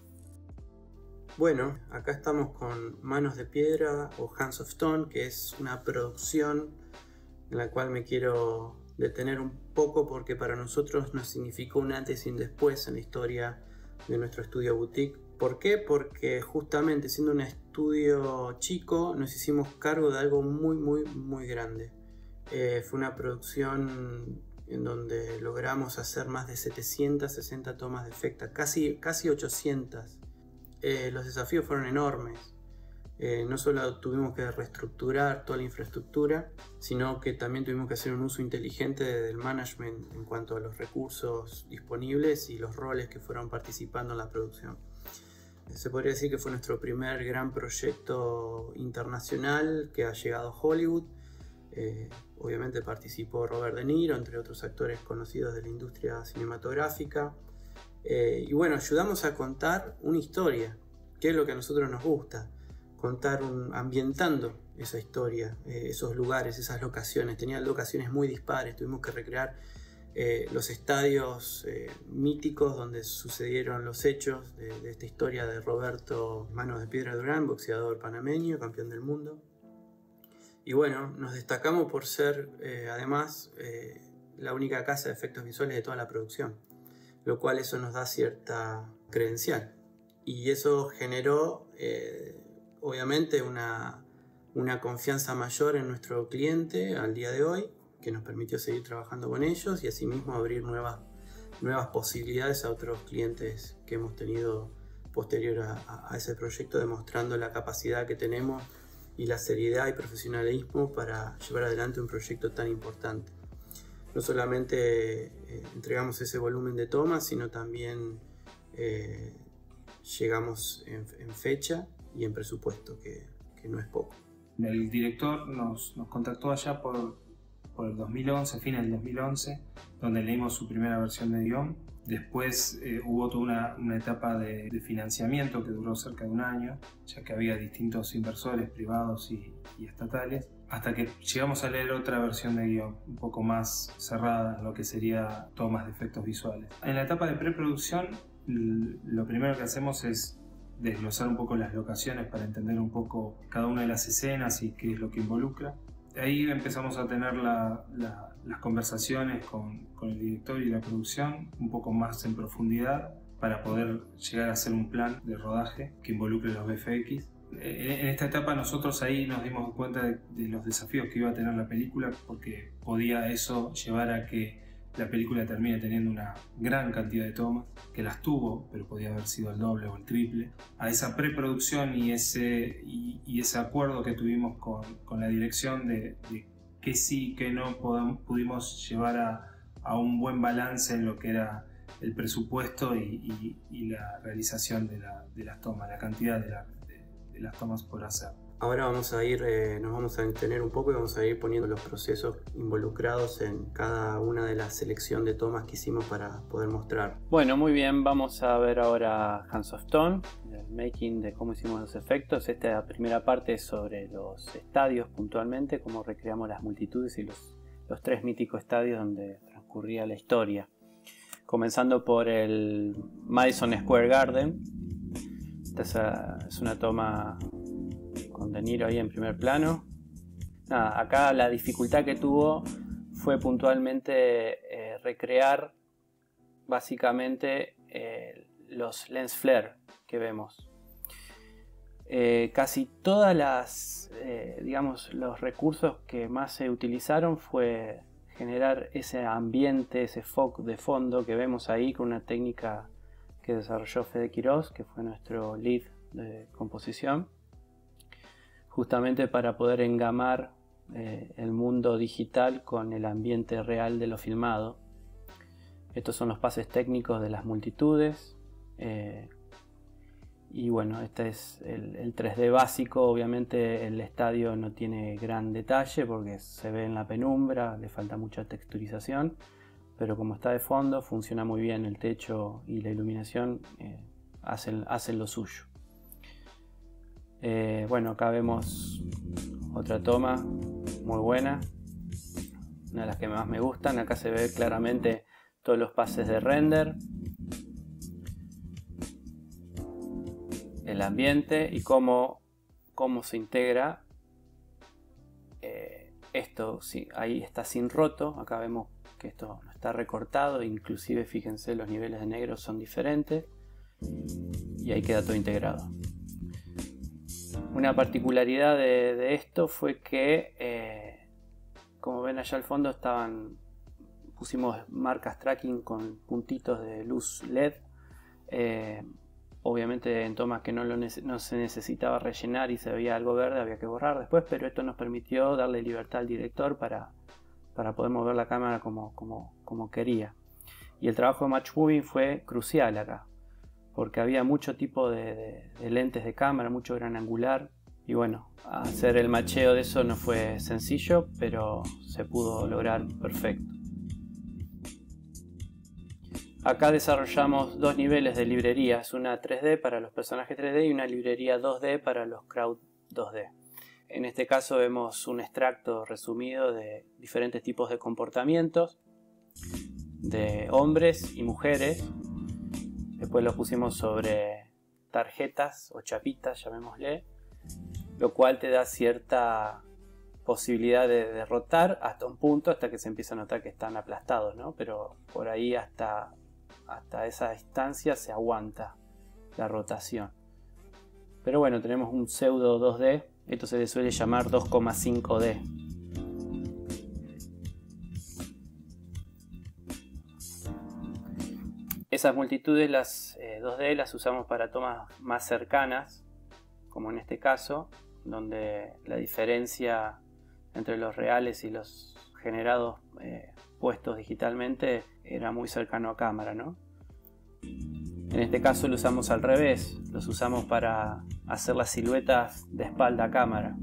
Bueno, acá estamos con Manos de Piedra o Hands of Stone, que es una producción en la cual me quiero detener un poco porque para nosotros nos significó un antes y un después en la historia de nuestro estudio boutique. ¿Por qué? Porque justamente siendo un estudio chico nos hicimos cargo de algo muy grande. Fue una producción en donde logramos hacer más de 760 tomas de efecto, casi 800. Los desafíos fueron enormes. No solo tuvimos que reestructurar toda la infraestructura, sino que también tuvimos que hacer un uso inteligente del management en cuanto a los recursos disponibles y los roles que fueron participando en la producción. Se podría decir que fue nuestro primer gran proyecto internacional que ha llegado a Hollywood. Obviamente participó Robert De Niro, entre otros actores conocidos de la industria cinematográfica. Y bueno, ayudamos a contar una historia, que es lo que a nosotros nos gusta. Contar ambientando esa historia, esos lugares, esas locaciones. Tenían locaciones muy dispares, tuvimos que recrear los estadios míticos donde sucedieron los hechos de esta historia de Roberto Manos de Piedra Durán, boxeador panameño, campeón del mundo. Y bueno, nos destacamos por ser además la única casa de efectos visuales de toda la producción, lo cual eso nos da cierta credencial. Y eso generó obviamente una confianza mayor en nuestro cliente al día de hoy, que nos permitió seguir trabajando con ellos y asimismo abrir nuevas nuevas posibilidades a otros clientes que hemos tenido posterior a ese proyecto, demostrando la capacidad que tenemos y la seriedad y profesionalismo para llevar adelante un proyecto tan importante. No solamente entregamos ese volumen de tomas, sino también llegamos en fecha y en presupuesto, que no es poco. El director nos contactó allá por el 2011, fines del 2011, donde leímos su primera versión de guión. Después hubo toda una etapa de financiamiento que duró cerca de un año, ya que había distintos inversores privados y estatales, hasta que llegamos a leer otra versión de guión, un poco más cerrada en lo que sería tomas de efectos visuales. En la etapa de preproducción, lo primero que hacemos es desglosar un poco las locaciones para entender un poco cada una de las escenas y qué es lo que involucra. Ahí empezamos a tener las conversaciones con el director y la producción un poco más en profundidad para poder llegar a hacer un plan de rodaje que involucre los VFX. En esta etapa nosotros ahí nos dimos cuenta de los desafíos que iba a tener la película, porque podía eso llevar a que la película termine teniendo una gran cantidad de tomas, que las tuvo, pero podía haber sido el doble o el triple. A esa preproducción y ese acuerdo que tuvimos con la dirección de que sí, que no pudimos llevar a un buen balance en lo que era el presupuesto y la realización de las tomas, la cantidad de las tomas por hacer. Ahora nos vamos a detener un poco y vamos a ir poniendo los procesos involucrados en cada una de las selección de tomas que hicimos para poder mostrar. Bueno, muy bien, vamos a ver ahora Hands of Stone, el making de cómo hicimos los efectos. Esta primera parte es sobre los estadios puntualmente, cómo recreamos las multitudes y los 3 míticos estadios donde transcurría la historia. Comenzando por el Madison Square Garden. Esta es una toma con De Niro ahí en primer plano. Nada, acá la dificultad que tuvo fue puntualmente recrear básicamente los lens flare que vemos. Casi todas los recursos que más se utilizaron fue generar ese ambiente, ese fog de fondo que vemos ahí con una técnica que desarrolló Fede Quiroz, que fue nuestro lead de composición, justamente para poder engamar el mundo digital con el ambiente real de lo filmado. Estos son los pases técnicos de las multitudes. Y bueno, este es el 3D básico. Obviamente el estadio no tiene gran detalle porque se ve en la penumbra, le falta mucha texturización, pero como está de fondo funciona muy bien. El techo y la iluminación hacen lo suyo. Bueno, acá vemos otra toma muy buena, una de las que más me gustan. Acá se ve claramente todos los pases de render, el ambiente y cómo se integra esto. Sí, ahí está sin roto. Acá vemos que esto no está recortado, inclusive fíjense, los niveles de negro son diferentes y ahí queda todo integrado. Una particularidad de esto fue que como ven allá al fondo pusimos marcas tracking con puntitos de luz LED. Obviamente en tomas que no se necesitaba rellenar y se veía algo verde había que borrar después, pero esto nos permitió darle libertad al director para poder mover la cámara como quería. Y el trabajo de match moving fue crucial acá, porque había mucho tipo de lentes de cámara, mucho gran angular, y bueno, hacer el macheo de eso no fue sencillo, pero se pudo lograr perfecto. Acá desarrollamos 2 niveles de librerías, una 3D para los personajes 3D y una librería 2D para los crowd 2D. En este caso vemos un extracto resumido de diferentes tipos de comportamientos de hombres y mujeres. Después los pusimos sobre tarjetas o chapitas, llamémosle, lo cual te da cierta posibilidad de rotar hasta un punto, hasta que se empieza a notar que están aplastados, ¿no? Pero por ahí hasta esa distancia se aguanta la rotación. Pero bueno, tenemos un pseudo 2D, esto se le suele llamar 2,5D. esas multitudes, las 2D, las usamos para tomas más cercanas, como en este caso, donde la diferencia entre los reales y los generados puestos digitalmente era muy cercano a cámara, ¿no? En este caso lo usamos al revés, los usamos para hacer las siluetas de espalda a cámara.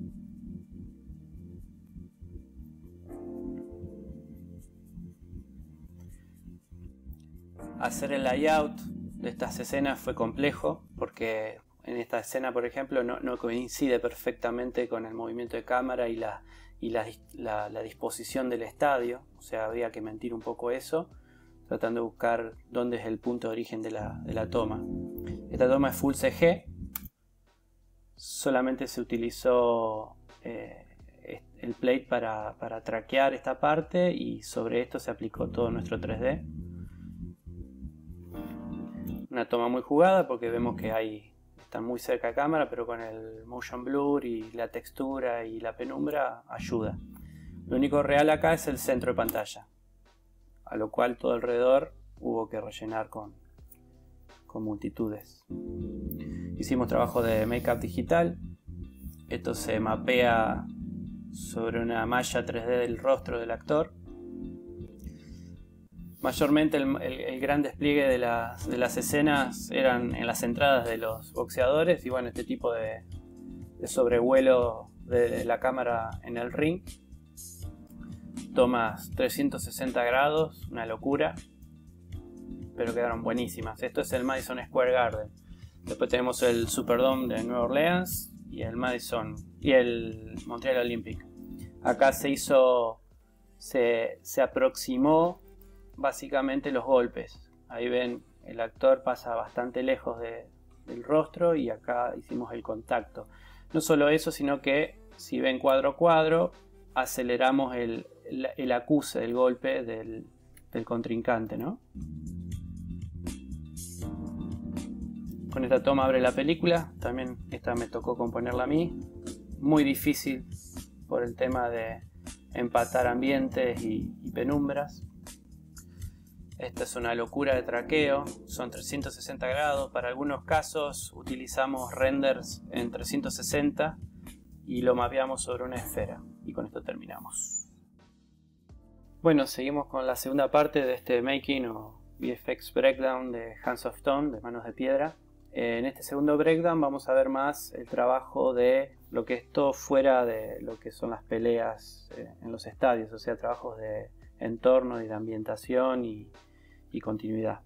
Hacer el layout de estas escenas fue complejo porque en esta escena, por ejemplo, no coincide perfectamente con el movimiento de cámara y la disposición del estadio. O sea, había que mentir un poco eso, tratando de buscar dónde es el punto de origen de la toma. Esta toma es full CG. Solamente se utilizó el plate para traquear esta parte y sobre esto se aplicó todo nuestro 3D. Una toma muy jugada porque vemos que está muy cerca a cámara, pero con el motion blur y la textura y la penumbra ayuda. Lo único real acá es el centro de pantalla, a lo cual todo alrededor hubo que rellenar con multitudes. Hicimos trabajo de make-up digital. Esto se mapea sobre una malla 3D del rostro del actor. Mayormente el gran despliegue de las escenas eran en las entradas de los boxeadores y bueno, este tipo de sobrevuelo de la cámara en el ring. Tomas 360 grados, una locura, pero quedaron buenísimas. Esto es el Madison Square Garden. Después tenemos el Superdome de Nueva Orleans y el Montreal Olympic. Acá se aproximó básicamente los golpes. Ahí ven, el actor pasa bastante lejos del rostro y acá hicimos el contacto. No solo eso, sino que si ven cuadro a cuadro, aceleramos el acuse del golpe del contrincante, ¿no? Con esta toma abre la película. También esta me tocó componerla a mí. Muy difícil por el tema de empatar ambientes y penumbras. Esta es una locura de traqueo, son 360 grados, para algunos casos utilizamos renders en 360 y lo mapeamos sobre una esfera. Y con esto terminamos. Bueno, seguimos con la segunda parte de este making o VFX breakdown de Hands of Stone, de Manos de Piedra. En este segundo breakdown vamos a ver más el trabajo de lo que es todo fuera de lo que son las peleas en los estadios, o sea, trabajos de entorno y de ambientación y continuidad.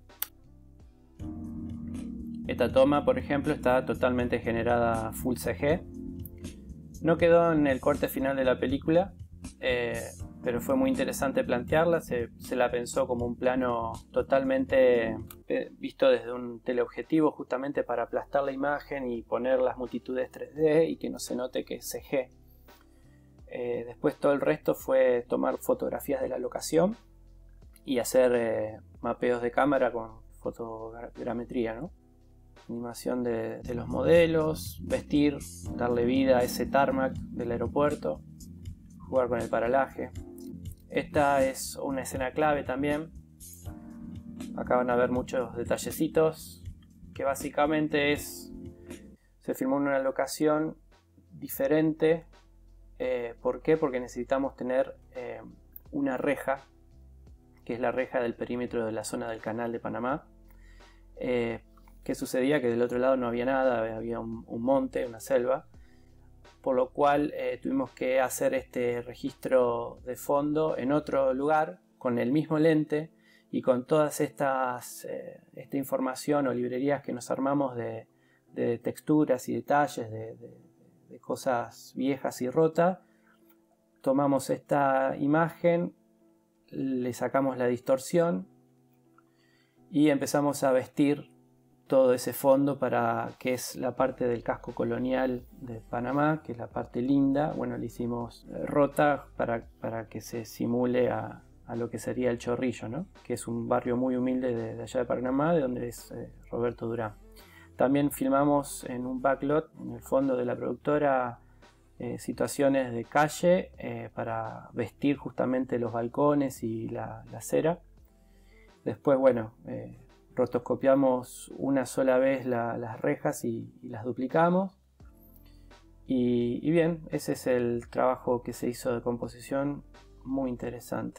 Esta toma, por ejemplo, está totalmente generada full CG. No quedó en el corte final de la película, pero fue muy interesante plantearla. Se la pensó como un plano totalmente visto desde un teleobjetivo, justamente para aplastar la imagen y poner las multitudes 3D y que no se note que es CG. Después todo el resto fue tomar fotografías de la locación y hacer mapeos de cámara con fotogrametría, ¿no? Animación de los modelos, vestir, darle vida a ese tarmac del aeropuerto, jugar con el paralaje. Esta es una escena clave también. Acá van a ver muchos detallecitos que básicamente se filmó en una locación diferente. ¿Por qué? Porque necesitamos tener una reja, que es la reja del perímetro de la zona del Canal de Panamá. ¿Qué sucedía? Que del otro lado no había nada, había un monte, una selva, por lo cual tuvimos que hacer este registro de fondo en otro lugar, con el mismo lente y con todas esta información o librerías que nos armamos de texturas y detalles, de cosas viejas y rotas. Tomamos esta imagen, le sacamos la distorsión y empezamos a vestir todo ese fondo para que es la parte del casco colonial de Panamá, que es la parte linda. Bueno, le hicimos rota para que se simule a lo que sería el Chorrillo, ¿no? Que es un barrio muy humilde de allá de Panamá, de donde es Roberto Durán. También filmamos en un backlot, en el fondo de la productora, situaciones de calle para vestir justamente los balcones y la acera. Después, bueno, Rotoscopiamos una sola vez las rejas y las duplicamos. Y bien, ese es el trabajo que se hizo de composición, muy interesante.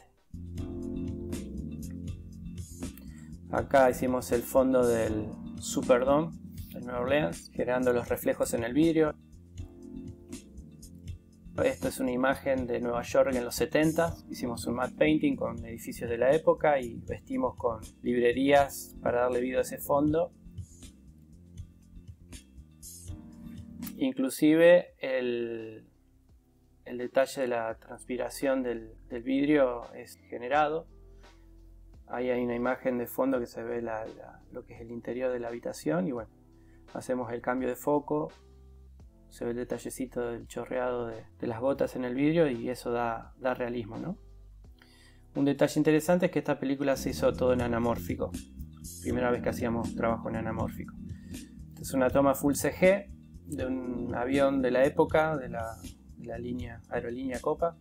Acá hicimos el fondo del Superdome de Nueva Orleans, generando los reflejos en el vidrio. Esto es una imagen de Nueva York en los 70. Hicimos un matte painting con edificios de la época y vestimos con librerías para darle vida a ese fondo. Inclusive el detalle de la transpiración del vidrio es generado. Ahí hay una imagen de fondo que se ve lo que es el interior de la habitación y bueno, hacemos el cambio de foco, se ve el detallecito del chorreado de las gotas en el vidrio y eso da realismo, ¿no? Un detalle interesante es que esta película se hizo todo en anamórfico, primera vez que hacíamos trabajo en anamórfico. Esta es una toma full CG de un avión de la época, de la aerolínea Copa.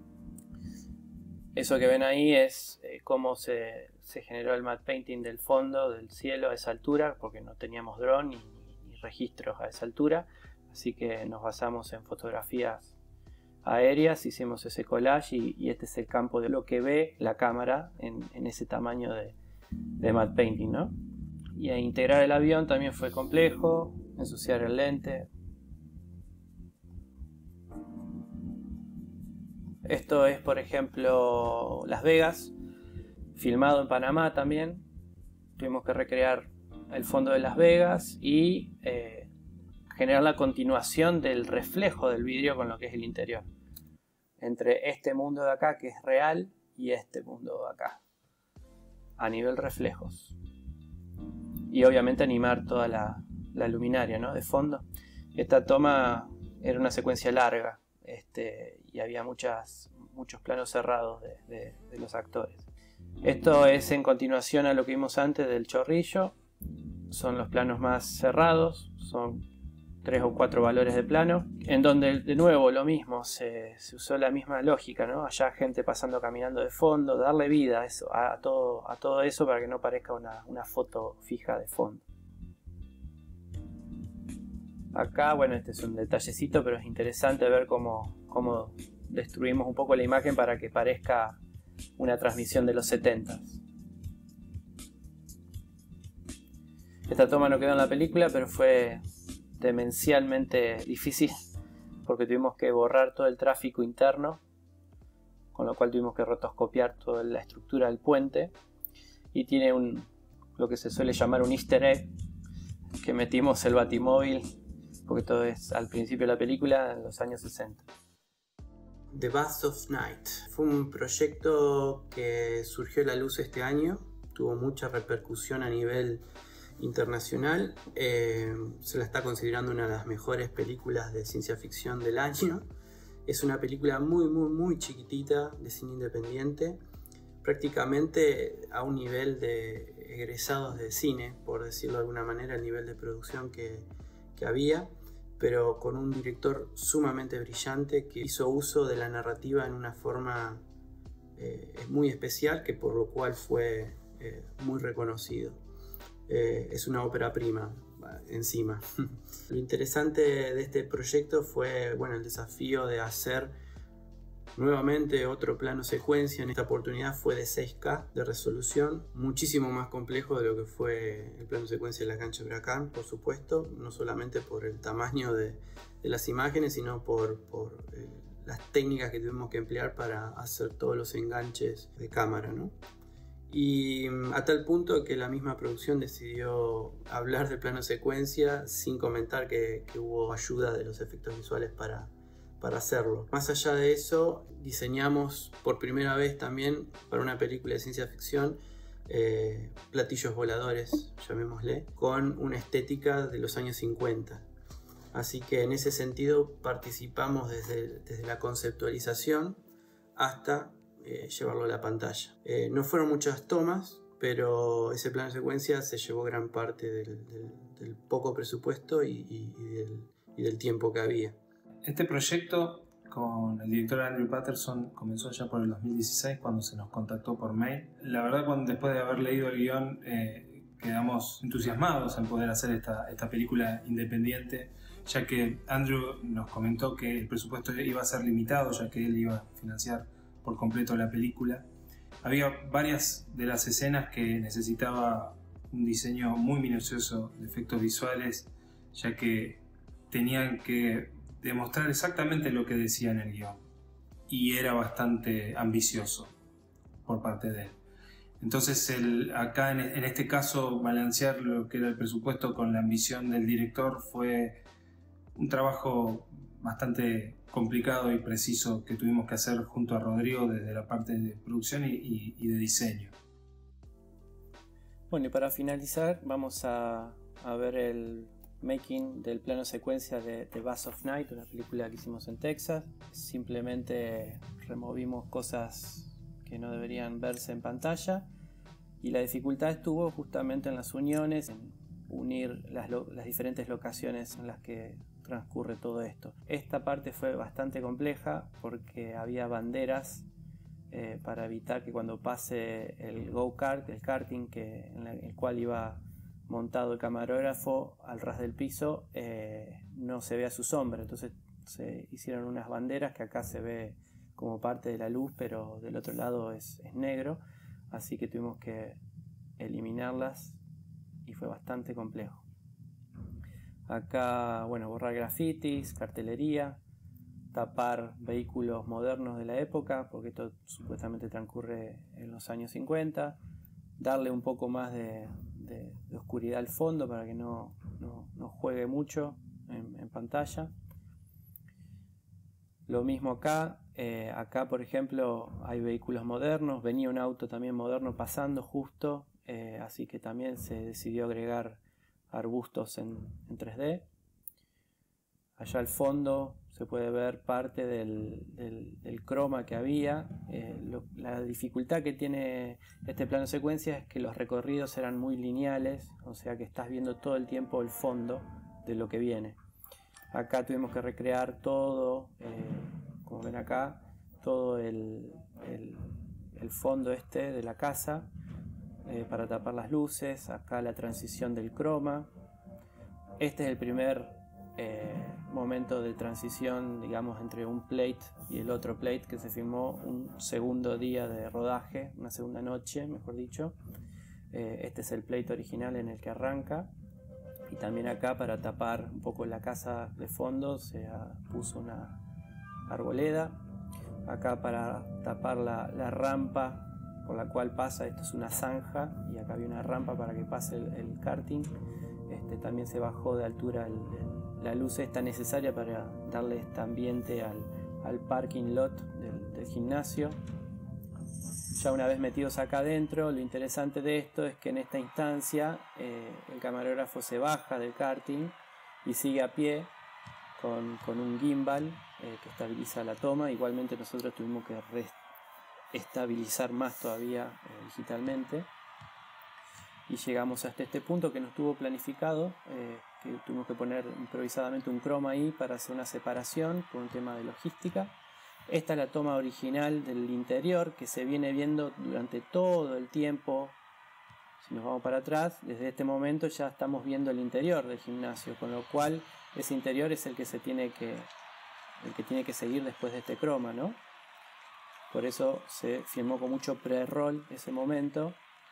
Eso que ven ahí es cómo se generó el matte painting del fondo, del cielo a esa altura, porque no teníamos dron ni registros a esa altura, así que nos basamos en fotografías aéreas, hicimos ese collage y este es el campo de lo que ve la cámara en ese tamaño de matte painting, ¿no? Y a integrar el avión también fue complejo, ensuciar el lente. Esto es, por ejemplo, Las Vegas, filmado en Panamá también. Tuvimos que recrear el fondo de Las Vegas y generar la continuación del reflejo del vidrio con lo que es el interior. Entre este mundo de acá, que es real, y este mundo de acá, a nivel reflejos. Y obviamente animar toda la luminaria, ¿no?, de fondo. Esta toma era una secuencia larga. Y había muchos planos cerrados de los actores. Esto es en continuación a lo que vimos antes del chorrillo. Son los planos más cerrados, son 3 o 4 valores de plano, en donde de nuevo lo mismo, se usó la misma lógica, ¿no? Allá gente pasando, caminando de fondo, darle vida a todo eso para que no parezca una foto fija de fondo. Acá, bueno, este es un detallecito, pero es interesante ver cómo destruimos un poco la imagen para que parezca una transmisión de los 70s. Esta toma no quedó en la película, pero fue demencialmente difícil porque tuvimos que borrar todo el tráfico interno, con lo cual tuvimos que rotoscopiar toda la estructura del puente y tiene lo que se suele llamar un easter egg, que metimos el batimóvil, porque todo es al principio de la película, en los años 60. The Bath of Night fue un proyecto que surgió a la luz este año, tuvo mucha repercusión a nivel internacional, se la está considerando una de las mejores películas de ciencia ficción del año. Es una película muy chiquitita de cine independiente, prácticamente a un nivel de egresados de cine, por decirlo de alguna manera, el nivel de producción que había, pero con un director sumamente brillante que hizo uso de la narrativa en una forma muy especial, que por lo cual fue muy reconocido. Es una ópera prima encima. Lo interesante de este proyecto fue, bueno, el desafío de hacer nuevamente otro plano secuencia. En esta oportunidad fue de 6K de resolución, muchísimo más complejo de lo que fue el plano secuencia de La Cancha de Huracán, por supuesto, no solamente por el tamaño de las imágenes, sino por las técnicas que tuvimos que emplear para hacer todos los enganches de cámara, ¿no? Y a tal punto que la misma producción decidió hablar de plano secuencia sin comentar que hubo ayuda de los efectos visuales para hacerlo. Más allá de eso, diseñamos por primera vez también para una película de ciencia ficción platillos voladores, llamémosle, con una estética de los años 50. Así que en ese sentido participamos desde la conceptualización hasta llevarlo a la pantalla. No fueron muchas tomas, pero ese plano de secuencia se llevó gran parte del poco presupuesto y del tiempo que había. Este proyecto con el director Andrew Patterson comenzó ya por el 2016 cuando se nos contactó por mail. La verdad, después de haber leído el guión, quedamos entusiasmados en poder hacer esta película independiente, ya que Andrew nos comentó que el presupuesto iba a ser limitado, ya que él iba a financiar por completo la película. Había varias de las escenas que necesitaba un diseño muy minucioso de efectos visuales, ya que tenían que demostrar exactamente lo que decía en el guión, y era bastante ambicioso por parte de él. Entonces acá en este caso balancear lo que era el presupuesto con la ambición del director fue un trabajo bastante complicado y preciso que tuvimos que hacer junto a Rodrigo desde la parte de producción y de diseño. Bueno, y para finalizar vamos a ver el making del plano secuencia de The Bass of Night, una película que hicimos en Texas. Simplemente removimos cosas que no deberían verse en pantalla, y la dificultad estuvo justamente en las uniones, en unir las diferentes locaciones en las que transcurre todo esto. Esta parte fue bastante compleja porque había banderas para evitar que cuando pase el go-kart, el karting en el cual iba montado el camarógrafo al ras del piso, no se vea su sombra. Entonces se hicieron unas banderas que acá se ve como parte de la luz, pero del otro lado es negro, así que tuvimos que eliminarlas y fue bastante complejo. Acá, bueno, borrar grafitis, cartelería, tapar vehículos modernos de la época, porque esto supuestamente transcurre en los años 50, darle un poco más de oscuridad al fondo para que no juegue mucho en pantalla. Lo mismo acá, acá por ejemplo hay vehículos modernos, venía un auto también moderno pasando justo, así que también se decidió agregar arbustos en 3D. Allá al fondo se puede ver parte del croma que había. La dificultad que tiene este plano secuencia es que los recorridos eran muy lineales, o sea que estás viendo todo el tiempo el fondo de lo que viene. Acá tuvimos que recrear todo, como ven acá, todo el fondo de la casa para tapar las luces. Acá la transición del croma. Este es el primer momento de transición, digamos, entre un plate y el otro plate, que se filmó un segundo día de rodaje, una segunda noche, mejor dicho. Este es el plate original en el que arranca. Y también acá, para tapar un poco la casa de fondo, se puso una arboleda. Acá para tapar la rampa por la cual pasa, esto es una zanja, y acá había una rampa para que pase el karting. También se bajó de altura la luz esta necesaria para darle este ambiente al parking lot del gimnasio. Ya una vez metidos acá adentro, lo interesante de esto es que en esta instancia el camarógrafo se baja del karting y sigue a pie con un gimbal que estabiliza la toma. Igualmente nosotros tuvimos que estabilizar más todavía digitalmente, y llegamos hasta este punto que no estuvo planificado, que tuvimos que poner improvisadamente un croma ahí para hacer una separación por un tema de logística. Esta es la toma original del interior que se viene viendo durante todo el tiempo. Si nos vamos para atrás, desde este momento ya estamos viendo el interior del gimnasio, con lo cual ese interior es el que tiene que seguir después de este croma, ¿no? Por eso se filmó con mucho pre-roll ese momento,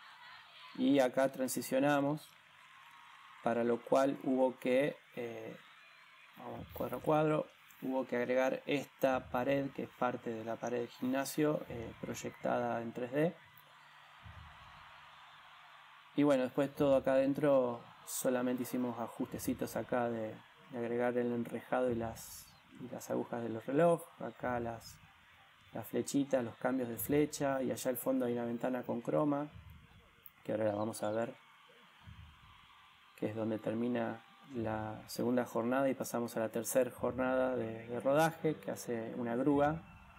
y acá transicionamos, para lo cual hubo que, vamos cuadro a cuadro, hubo que agregar esta pared, que es parte de la pared del gimnasio, proyectada en 3D. Y bueno, después todo acá adentro solamente hicimos ajustecitos acá de agregar el enrejado y las agujas de los relojes. Acá las flechitas, los cambios de flecha, y allá al fondo hay una ventana con croma, que ahora la vamos a ver, que es donde termina la segunda jornada y pasamos a la tercera jornada de rodaje, que hace una grúa.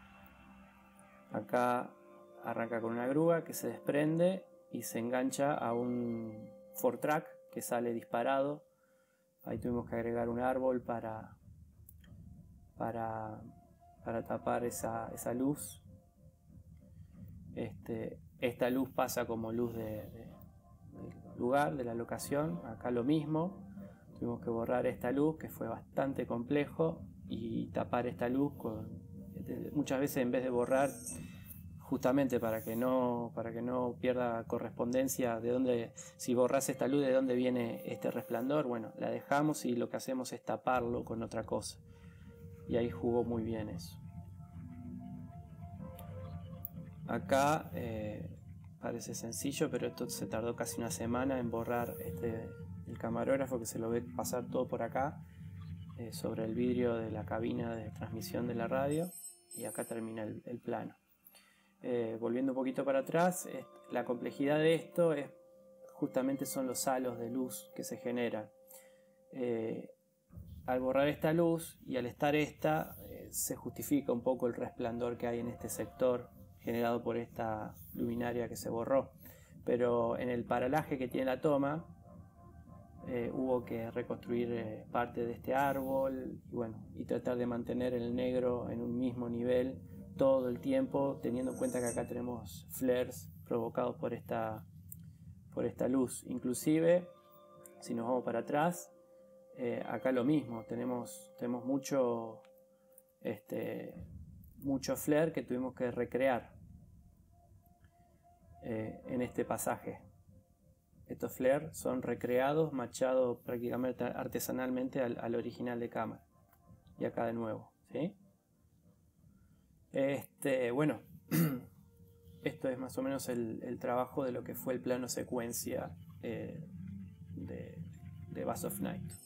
Acá arranca con una grúa que se desprende y se engancha a un 4-track que sale disparado. Ahí tuvimos que agregar un árbol para tapar esa luz. Esta luz pasa como luz lugar, de la locación. Acá lo mismo, tuvimos que borrar esta luz, que fue bastante complejo, y tapar esta luz muchas veces, en vez de borrar, justamente para que no pierda correspondencia de dónde, si borras esta luz, de dónde viene este resplandor, bueno, la dejamos y lo que hacemos es taparlo con otra cosa, y ahí jugó muy bien eso. Acá parece sencillo, pero esto se tardó casi una semana en borrar el camarógrafo, que se lo ve pasar todo por acá, sobre el vidrio de la cabina de transmisión de la radio, y acá termina el plano. Volviendo un poquito para atrás, la complejidad de esto justamente son los halos de luz que se generan. Al borrar esta luz y al estar se justifica un poco el resplandor que hay en este sector generado por esta luminaria que se borró, pero en el paralaje que tiene la toma hubo que reconstruir parte de este árbol y tratar de mantener el negro en un mismo nivel todo el tiempo, teniendo en cuenta que acá tenemos flares provocados por esta luz. Inclusive, si nos vamos para atrás, acá lo mismo, tenemos mucho flare que tuvimos que recrear en este pasaje. Estos flares son recreados, machados prácticamente artesanalmente al original de cámara. Y acá de nuevo, ¿sí? Bueno, esto es más o menos el trabajo de lo que fue el plano secuencia de Bass of Night.